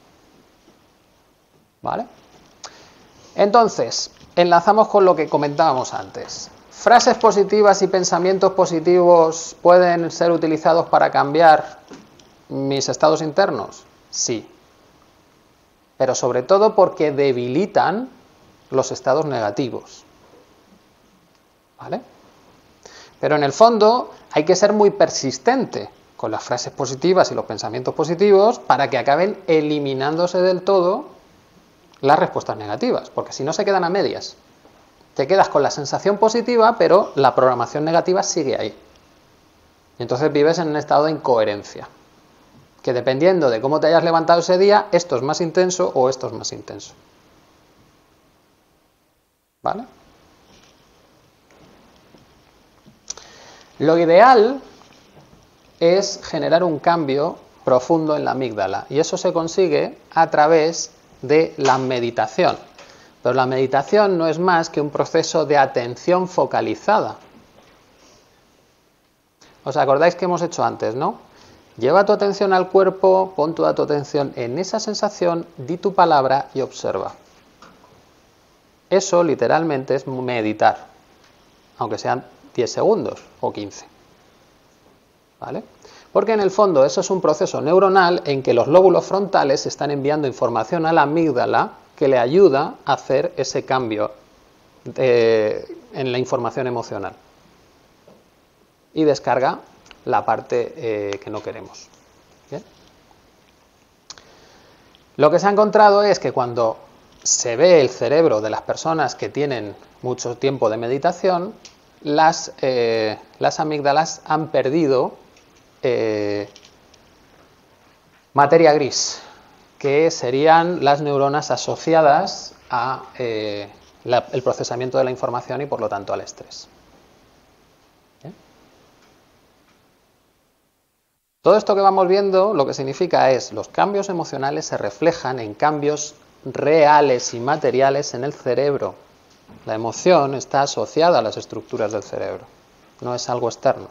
¿Vale? Entonces, enlazamos con lo que comentábamos antes. ¿Frases positivas y pensamientos positivos pueden ser utilizados para cambiar mis estados internos? Sí. Pero sobre todo porque debilitan los estados negativos. ¿Vale? Pero en el fondo hay que ser muy persistente con las frases positivas y los pensamientos positivos para que acaben eliminándose del todo las respuestas negativas, porque si no se quedan a medias. Te quedas con la sensación positiva, pero la programación negativa sigue ahí. Y entonces vives en un estado de incoherencia, que dependiendo de cómo te hayas levantado ese día, esto es más intenso o esto es más intenso. ¿Vale? Lo ideal es generar un cambio profundo en la amígdala, y eso se consigue a través de la meditación. Pero la meditación no es más que un proceso de atención focalizada. ¿Os acordáis que hemos hecho antes, no? Lleva tu atención al cuerpo, pon toda tu atención en esa sensación, di tu palabra y observa. Eso literalmente es meditar, aunque sean diez segundos o quince. ¿Vale? Porque en el fondo eso es un proceso neuronal en que los lóbulos frontales están enviando información a la amígdala que le ayuda a hacer ese cambio de, en la información emocional. Y descarga la parte eh, que no queremos. ¿Bien? Lo que se ha encontrado es que cuando se ve el cerebro de las personas que tienen mucho tiempo de meditación, las, eh, las amígdalas han perdido eh, materia gris, que serían las neuronas asociadas a eh, la, el procesamiento de la información y por lo tanto al estrés. ¿Bien? Todo esto que vamos viendo lo que significa es los cambios emocionales se reflejan en cambios reales y materiales en el cerebro. La emoción está asociada a las estructuras del cerebro, no es algo externo.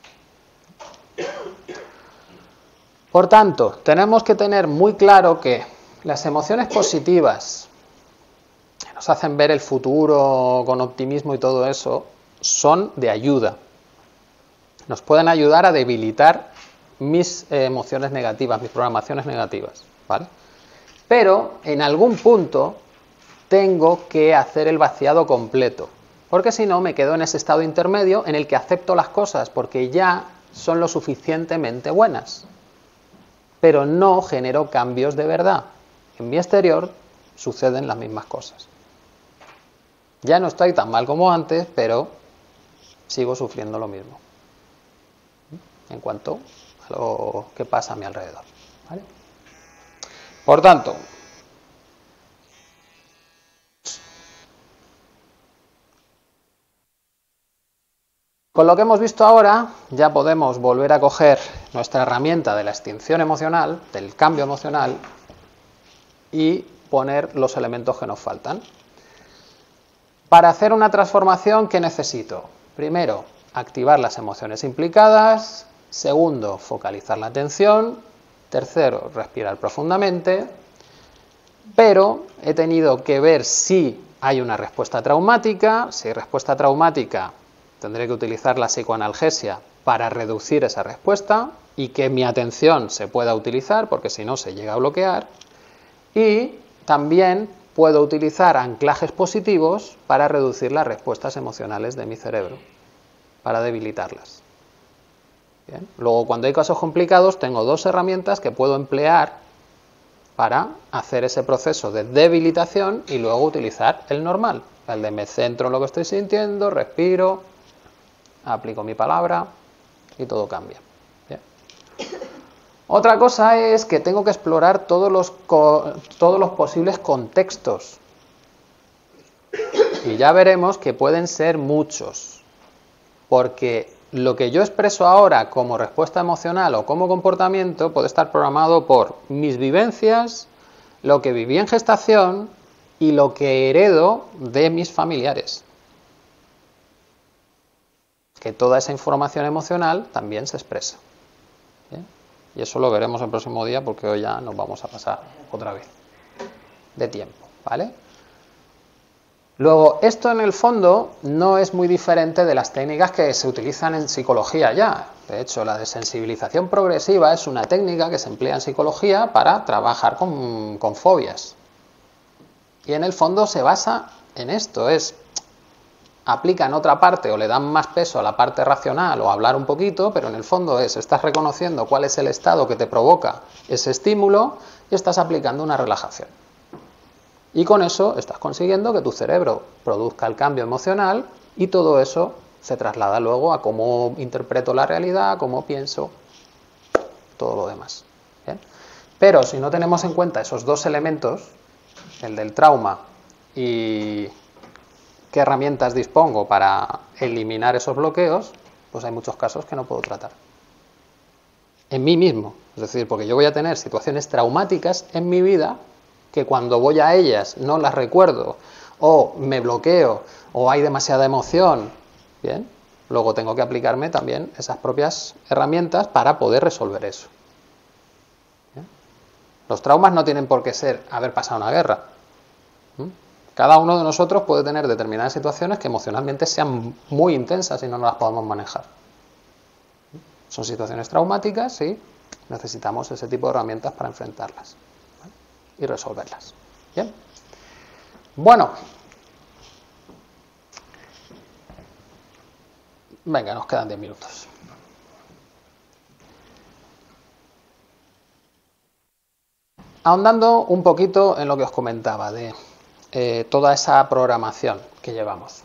Por tanto, tenemos que tener muy claro que las emociones positivas, que nos hacen ver el futuro con optimismo y todo eso, son de ayuda. Nos pueden ayudar a debilitar mis eh, emociones negativas, mis programaciones negativas, ¿vale? Pero en algún punto tengo que hacer el vaciado completo, porque si no me quedo en ese estado intermedio en el que acepto las cosas porque ya son lo suficientemente buenas, pero no genero cambios de verdad. En mi exterior suceden las mismas cosas. Ya no estoy tan mal como antes, pero sigo sufriendo lo mismo en cuanto a lo que pasa a mi alrededor. ¿Vale? Por tanto, con lo que hemos visto ahora, ya podemos volver a coger nuestra herramienta de la extinción emocional, del cambio emocional, y poner los elementos que nos faltan. Para hacer una transformación, ¿qué necesito? Primero, activar las emociones implicadas. Segundo, focalizar la atención. Tercero, respirar profundamente. Pero he tenido que ver si hay una respuesta traumática. Si hay respuesta traumática, tendré que utilizar la psicoanalgesia para reducir esa respuesta y que mi atención se pueda utilizar, porque si no se llega a bloquear. Y también puedo utilizar anclajes positivos para reducir las respuestas emocionales de mi cerebro, para debilitarlas. Bien. Luego, cuando hay casos complicados, tengo dos herramientas que puedo emplear para hacer ese proceso de debilitación y luego utilizar el normal, el de me centro en lo que estoy sintiendo, respiro, aplico mi palabra y todo cambia. Bien. Otra cosa es que tengo que explorar todos los, todos los posibles contextos y ya veremos que pueden ser muchos, porque lo que yo expreso ahora como respuesta emocional o como comportamiento puede estar programado por mis vivencias, lo que viví en gestación y lo que heredo de mis familiares. Que toda esa información emocional también se expresa. ¿Bien? Y eso lo veremos el próximo día porque hoy ya nos vamos a pasar otra vez de tiempo, ¿vale? Luego, esto en el fondo no es muy diferente de las técnicas que se utilizan en psicología ya. De hecho, la desensibilización progresiva es una técnica que se emplea en psicología para trabajar con, con fobias. Y en el fondo se basa en esto, es aplican otra parte o le dan más peso a la parte racional o hablar un poquito, pero en el fondo es, estás reconociendo cuál es el estado que te provoca ese estímulo y estás aplicando una relajación. Y con eso estás consiguiendo que tu cerebro produzca el cambio emocional y todo eso se traslada luego a cómo interpreto la realidad, cómo pienso, todo lo demás. ¿Bien? Pero si no tenemos en cuenta esos dos elementos, el del trauma y qué herramientas dispongo para eliminar esos bloqueos, pues hay muchos casos que no puedo tratar. En mí mismo, es decir, porque yo voy a tener situaciones traumáticas en mi vida que cuando voy a ellas no las recuerdo, o me bloqueo, o hay demasiada emoción, bien, luego tengo que aplicarme también esas propias herramientas para poder resolver eso. ¿Bien? Los traumas no tienen por qué ser haber pasado una guerra. ¿Mm? Cada uno de nosotros puede tener determinadas situaciones que emocionalmente sean muy intensas y no las podamos manejar. Son situaciones traumáticas y necesitamos ese tipo de herramientas para enfrentarlas y resolverlas. ¿Bien? Bueno. Venga, nos quedan diez minutos. Ahondando un poquito en lo que os comentaba de eh, toda esa programación que llevamos.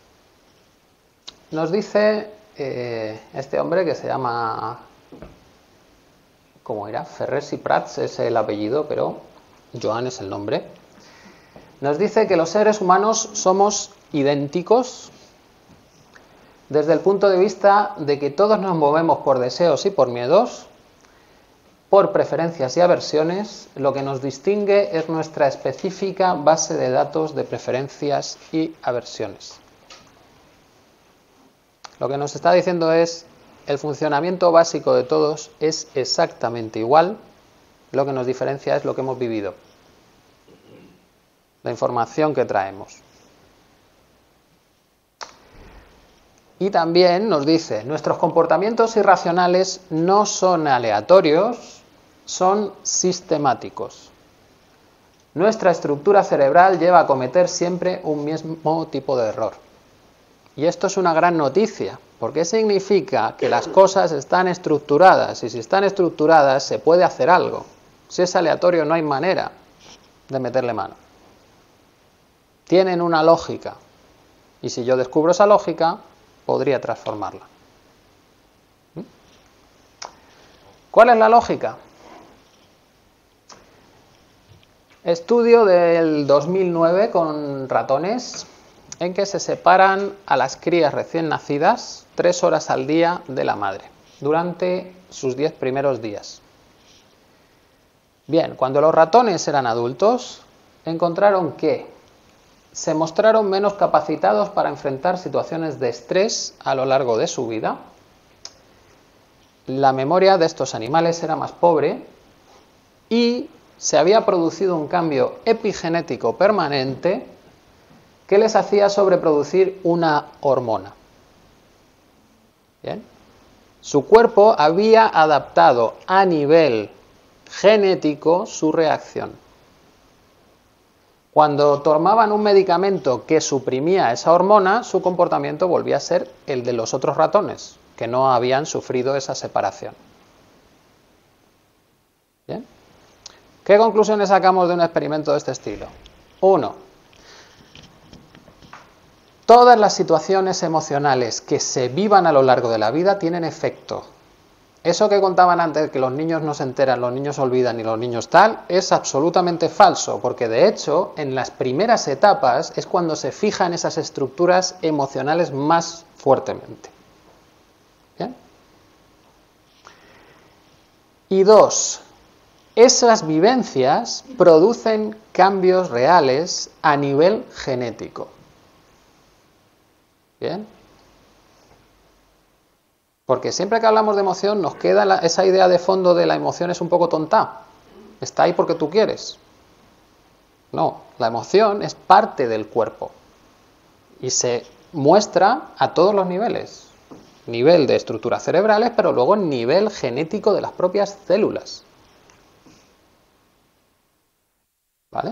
Nos dice eh, este hombre que se llama, ¿cómo era? Ferrers y Prats es el apellido, pero Joan es el nombre. Nos dice que los seres humanos somos idénticos desde el punto de vista de que todos nos movemos por deseos y por miedos, por preferencias y aversiones. Lo que nos distingue es nuestra específica base de datos de preferencias y aversiones. Lo que nos está diciendo es el funcionamiento básico de todos es exactamente igual. Lo que nos diferencia es lo que hemos vivido, la información que traemos. Y también nos dice, nuestros comportamientos irracionales no son aleatorios, son sistemáticos. Nuestra estructura cerebral lleva a cometer siempre un mismo tipo de error. Y esto es una gran noticia, porque significa que las cosas están estructuradas, y si están estructuradas se puede hacer algo. Si es aleatorio no hay manera de meterle mano. Tienen una lógica, y si yo descubro esa lógica, podría transformarla. ¿Mm? ¿Cuál es la lógica? Estudio del dos mil nueve con ratones en que se separan a las crías recién nacidas tres horas al día de la madre durante sus diez primeros días. Bien, cuando los ratones eran adultos, encontraron que se mostraron menos capacitados para enfrentar situaciones de estrés a lo largo de su vida. La memoria de estos animales era más pobre y se había producido un cambio epigenético permanente que les hacía sobreproducir una hormona. ¿Bien? Su cuerpo había adaptado a nivel genético su reacción. Cuando tomaban un medicamento que suprimía esa hormona, su comportamiento volvía a ser el de los otros ratones, que no habían sufrido esa separación. ¿Bien? ¿Qué conclusiones sacamos de un experimento de este estilo? Uno, todas las situaciones emocionales que se vivan a lo largo de la vida tienen efecto. Eso que contaban antes, que los niños no se enteran, los niños olvidan y los niños tal, es absolutamente falso, porque de hecho en las primeras etapas es cuando se fijan esas estructuras emocionales más fuertemente. ¿Bien? Y dos, esas vivencias producen cambios reales a nivel genético. ¿Bien? Porque siempre que hablamos de emoción nos queda la, esa idea de fondo de la emoción es un poco tonta. Está ahí porque tú quieres. No, la emoción es parte del cuerpo y se muestra a todos los niveles. Nivel de estructuras cerebrales, pero luego nivel genético de las propias células. ¿Vale?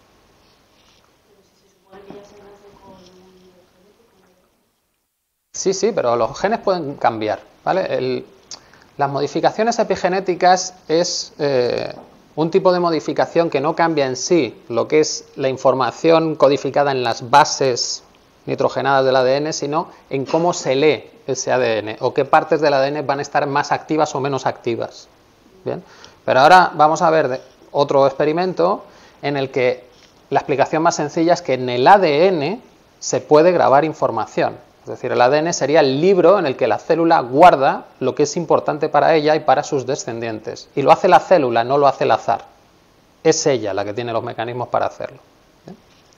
Sí, sí, pero los genes pueden cambiar, ¿vale? El, las modificaciones epigenéticas es eh, un tipo de modificación que no cambia en sí lo que es la información codificada en las bases nitrogenadas del A D N, sino en cómo se lee ese A D N o qué partes del A D N van a estar más activas o menos activas. ¿Bien? Pero ahora vamos a ver otro experimento en el que la explicación más sencilla es que en el A D N se puede grabar información. Es decir, el A D N sería el libro en el que la célula guarda lo que es importante para ella y para sus descendientes. Y lo hace la célula, no lo hace el azar. Es ella la que tiene los mecanismos para hacerlo. Bien,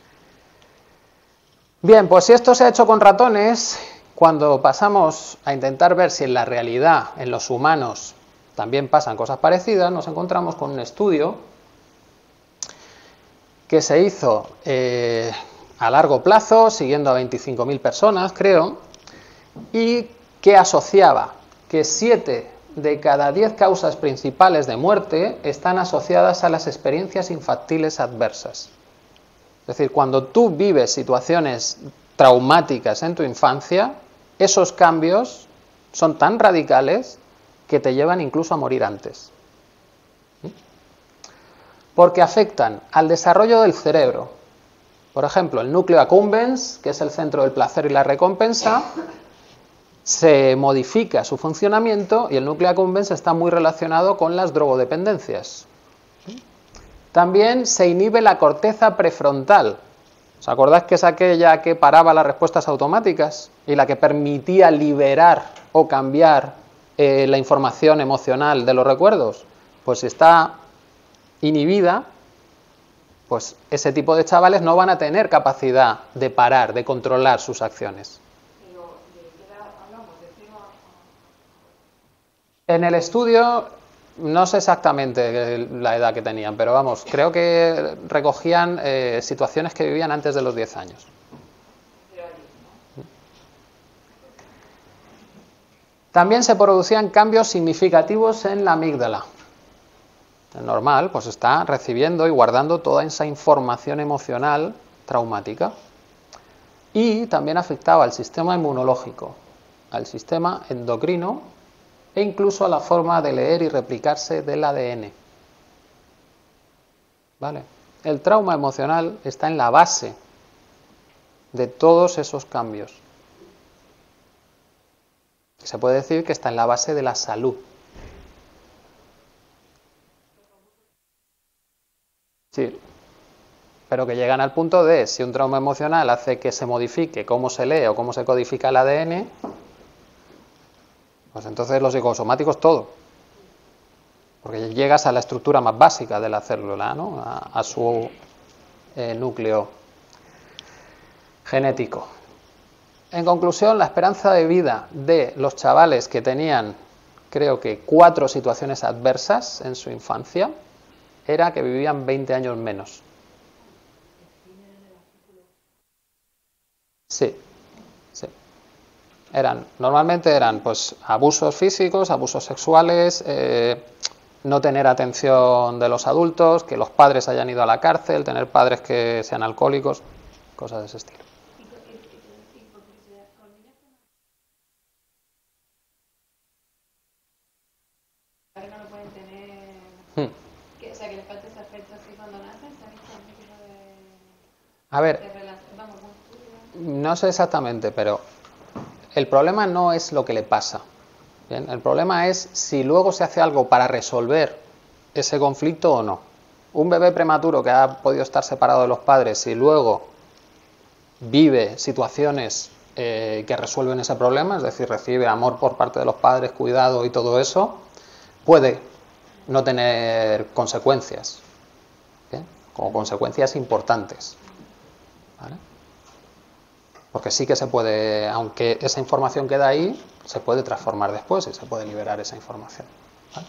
Bien, pues si esto se ha hecho con ratones, cuando pasamos a intentar ver si en la realidad, en los humanos, también pasan cosas parecidas, nos encontramos con un estudio que se hizo eh, a largo plazo, siguiendo a veinticinco mil personas, creo, y que asociaba que siete de cada diez causas principales de muerte están asociadas a las experiencias infantiles adversas. Es decir, cuando tú vives situaciones traumáticas en tu infancia, esos cambios son tan radicales que te llevan incluso a morir antes. Porque afectan al desarrollo del cerebro. Por ejemplo, el núcleo accumbens, que es el centro del placer y la recompensa, se modifica su funcionamiento y el núcleo accumbens está muy relacionado con las drogodependencias. También se inhibe la corteza prefrontal. ¿Os acordáis que es aquella que paraba las respuestas automáticas y la que permitía liberar o cambiar eh, la información emocional de los recuerdos? Pues si está inhibida, pues ese tipo de chavales no van a tener capacidad de parar, de controlar sus acciones. En el estudio no sé exactamente la edad que tenían, pero vamos, creo que recogían eh, situaciones que vivían antes de los diez años. También se producían cambios significativos en la amígdala. El normal, pues está recibiendo y guardando toda esa información emocional traumática. Y también afectaba al sistema inmunológico, al sistema endocrino e incluso a la forma de leer y replicarse del A D N. ¿Vale? El trauma emocional está en la base de todos esos cambios. Se puede decir que está en la base de la salud. Sí, pero que llegan al punto de, si un trauma emocional hace que se modifique cómo se lee o cómo se codifica el A D N, pues entonces los psicosomáticos todo. Porque llegas a la estructura más básica de la célula, ¿no? a, a su eh, núcleo genético. En conclusión, la esperanza de vida de los chavales que tenían, creo que, cuatro situaciones adversas en su infancia, era que vivían veinte años menos. Sí, sí. Eran, normalmente eran pues abusos físicos, abusos sexuales, eh, no tener atención de los adultos, que los padres hayan ido a la cárcel, tener padres que sean alcohólicos, cosas de ese estilo. Ahora no lo pueden tener, Hmm. que, o sea, que les falta ese aspecto así cuando nacen, ¿sabéis? Con un tipo de, A ver, de relación, vamos, muy- no sé exactamente, pero el problema no es lo que le pasa. ¿Bien? El problema es si luego se hace algo para resolver ese conflicto o no. Un bebé prematuro que ha podido estar separado de los padres y luego vive situaciones eh, que resuelven ese problema, es decir, recibe amor por parte de los padres, cuidado y todo eso, puede no tener consecuencias, ¿bien? Como consecuencias importantes, ¿vale? Porque sí que se puede, aunque esa información queda ahí, se puede transformar después y se puede liberar esa información, ¿vale?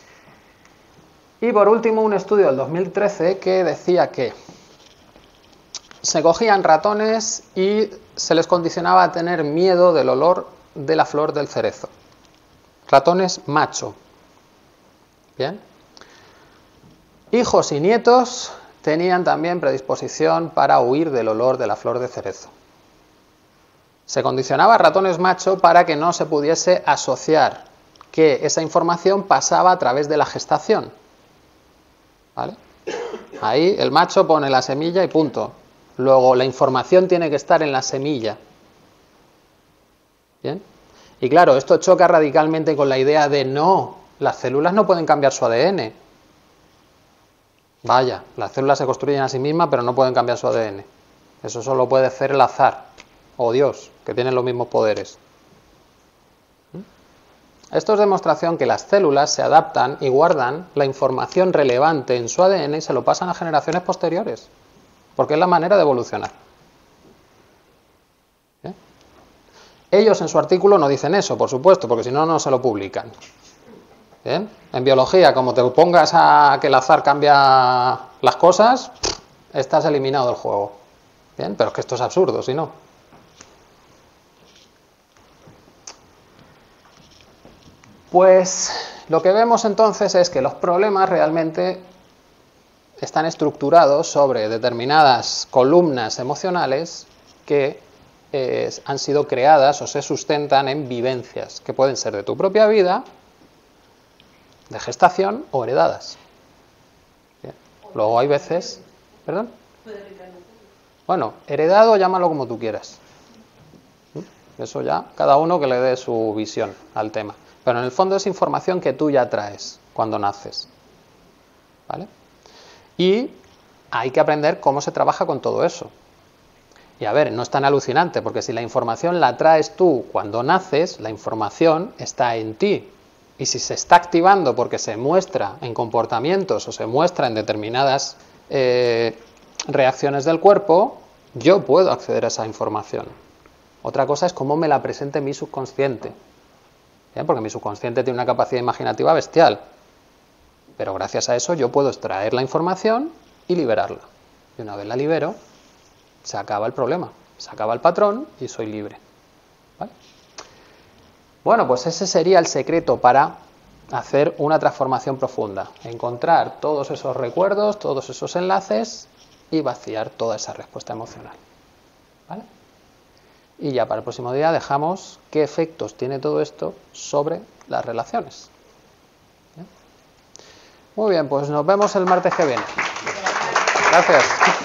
Y por último, un estudio del dos mil trece que decía que se cogían ratones y se les condicionaba a tener miedo del olor de la flor del cerezo. Ratones macho. Bien. Hijos y nietos tenían también predisposición para huir del olor de la flor de cerezo. Se condicionaba a ratones macho para que no se pudiese asociar que esa información pasaba a través de la gestación. ¿Vale? Ahí el macho pone la semilla y punto. Luego la información tiene que estar en la semilla. ¿Bien? Y claro, esto choca radicalmente con la idea de no, las células no pueden cambiar su A D N. Vaya, las células se construyen a sí mismas, pero no pueden cambiar su A D N. Eso solo puede hacer el azar o Dios, que tienen los mismos poderes. Esto es demostración que las células se adaptan y guardan la información relevante en su A D N y se lo pasan a generaciones posteriores, porque es la manera de evolucionar. ¿Eh? Ellos en su artículo no dicen eso, por supuesto, porque si no, no se lo publican. ¿Bien? En biología, como te pongas a que el azar cambia las cosas, estás eliminado del juego. ¿Bien? Pero es que esto es absurdo, si no. Pues lo que vemos entonces es que los problemas realmente están estructurados sobre determinadas columnas emocionales que eh, han sido creadas o se sustentan en vivencias que pueden ser de tu propia vida, de gestación o heredadas. Bien. Luego hay veces... ¿Perdón? Bueno, heredado, llámalo como tú quieras. Eso ya, cada uno que le dé su visión al tema. Pero en el fondo es información que tú ya traes cuando naces. ¿Vale? Y hay que aprender cómo se trabaja con todo eso. Y a ver, no es tan alucinante, porque si la información la traes tú cuando naces, la información está en ti. Y si se está activando porque se muestra en comportamientos o se muestra en determinadas eh, reacciones del cuerpo, yo puedo acceder a esa información. Otra cosa es cómo me la presente mi subconsciente. ¿Bien? Porque mi subconsciente tiene una capacidad imaginativa bestial. Pero gracias a eso yo puedo extraer la información y liberarla. Y una vez la libero, se acaba el problema, se acaba el patrón y soy libre. ¿Vale? Bueno, pues ese sería el secreto para hacer una transformación profunda. Encontrar todos esos recuerdos, todos esos enlaces y vaciar toda esa respuesta emocional. ¿Vale? Y ya para el próximo día dejamos qué efectos tiene todo esto sobre las relaciones. ¿Bien? Muy bien, pues nos vemos el martes que viene. Gracias.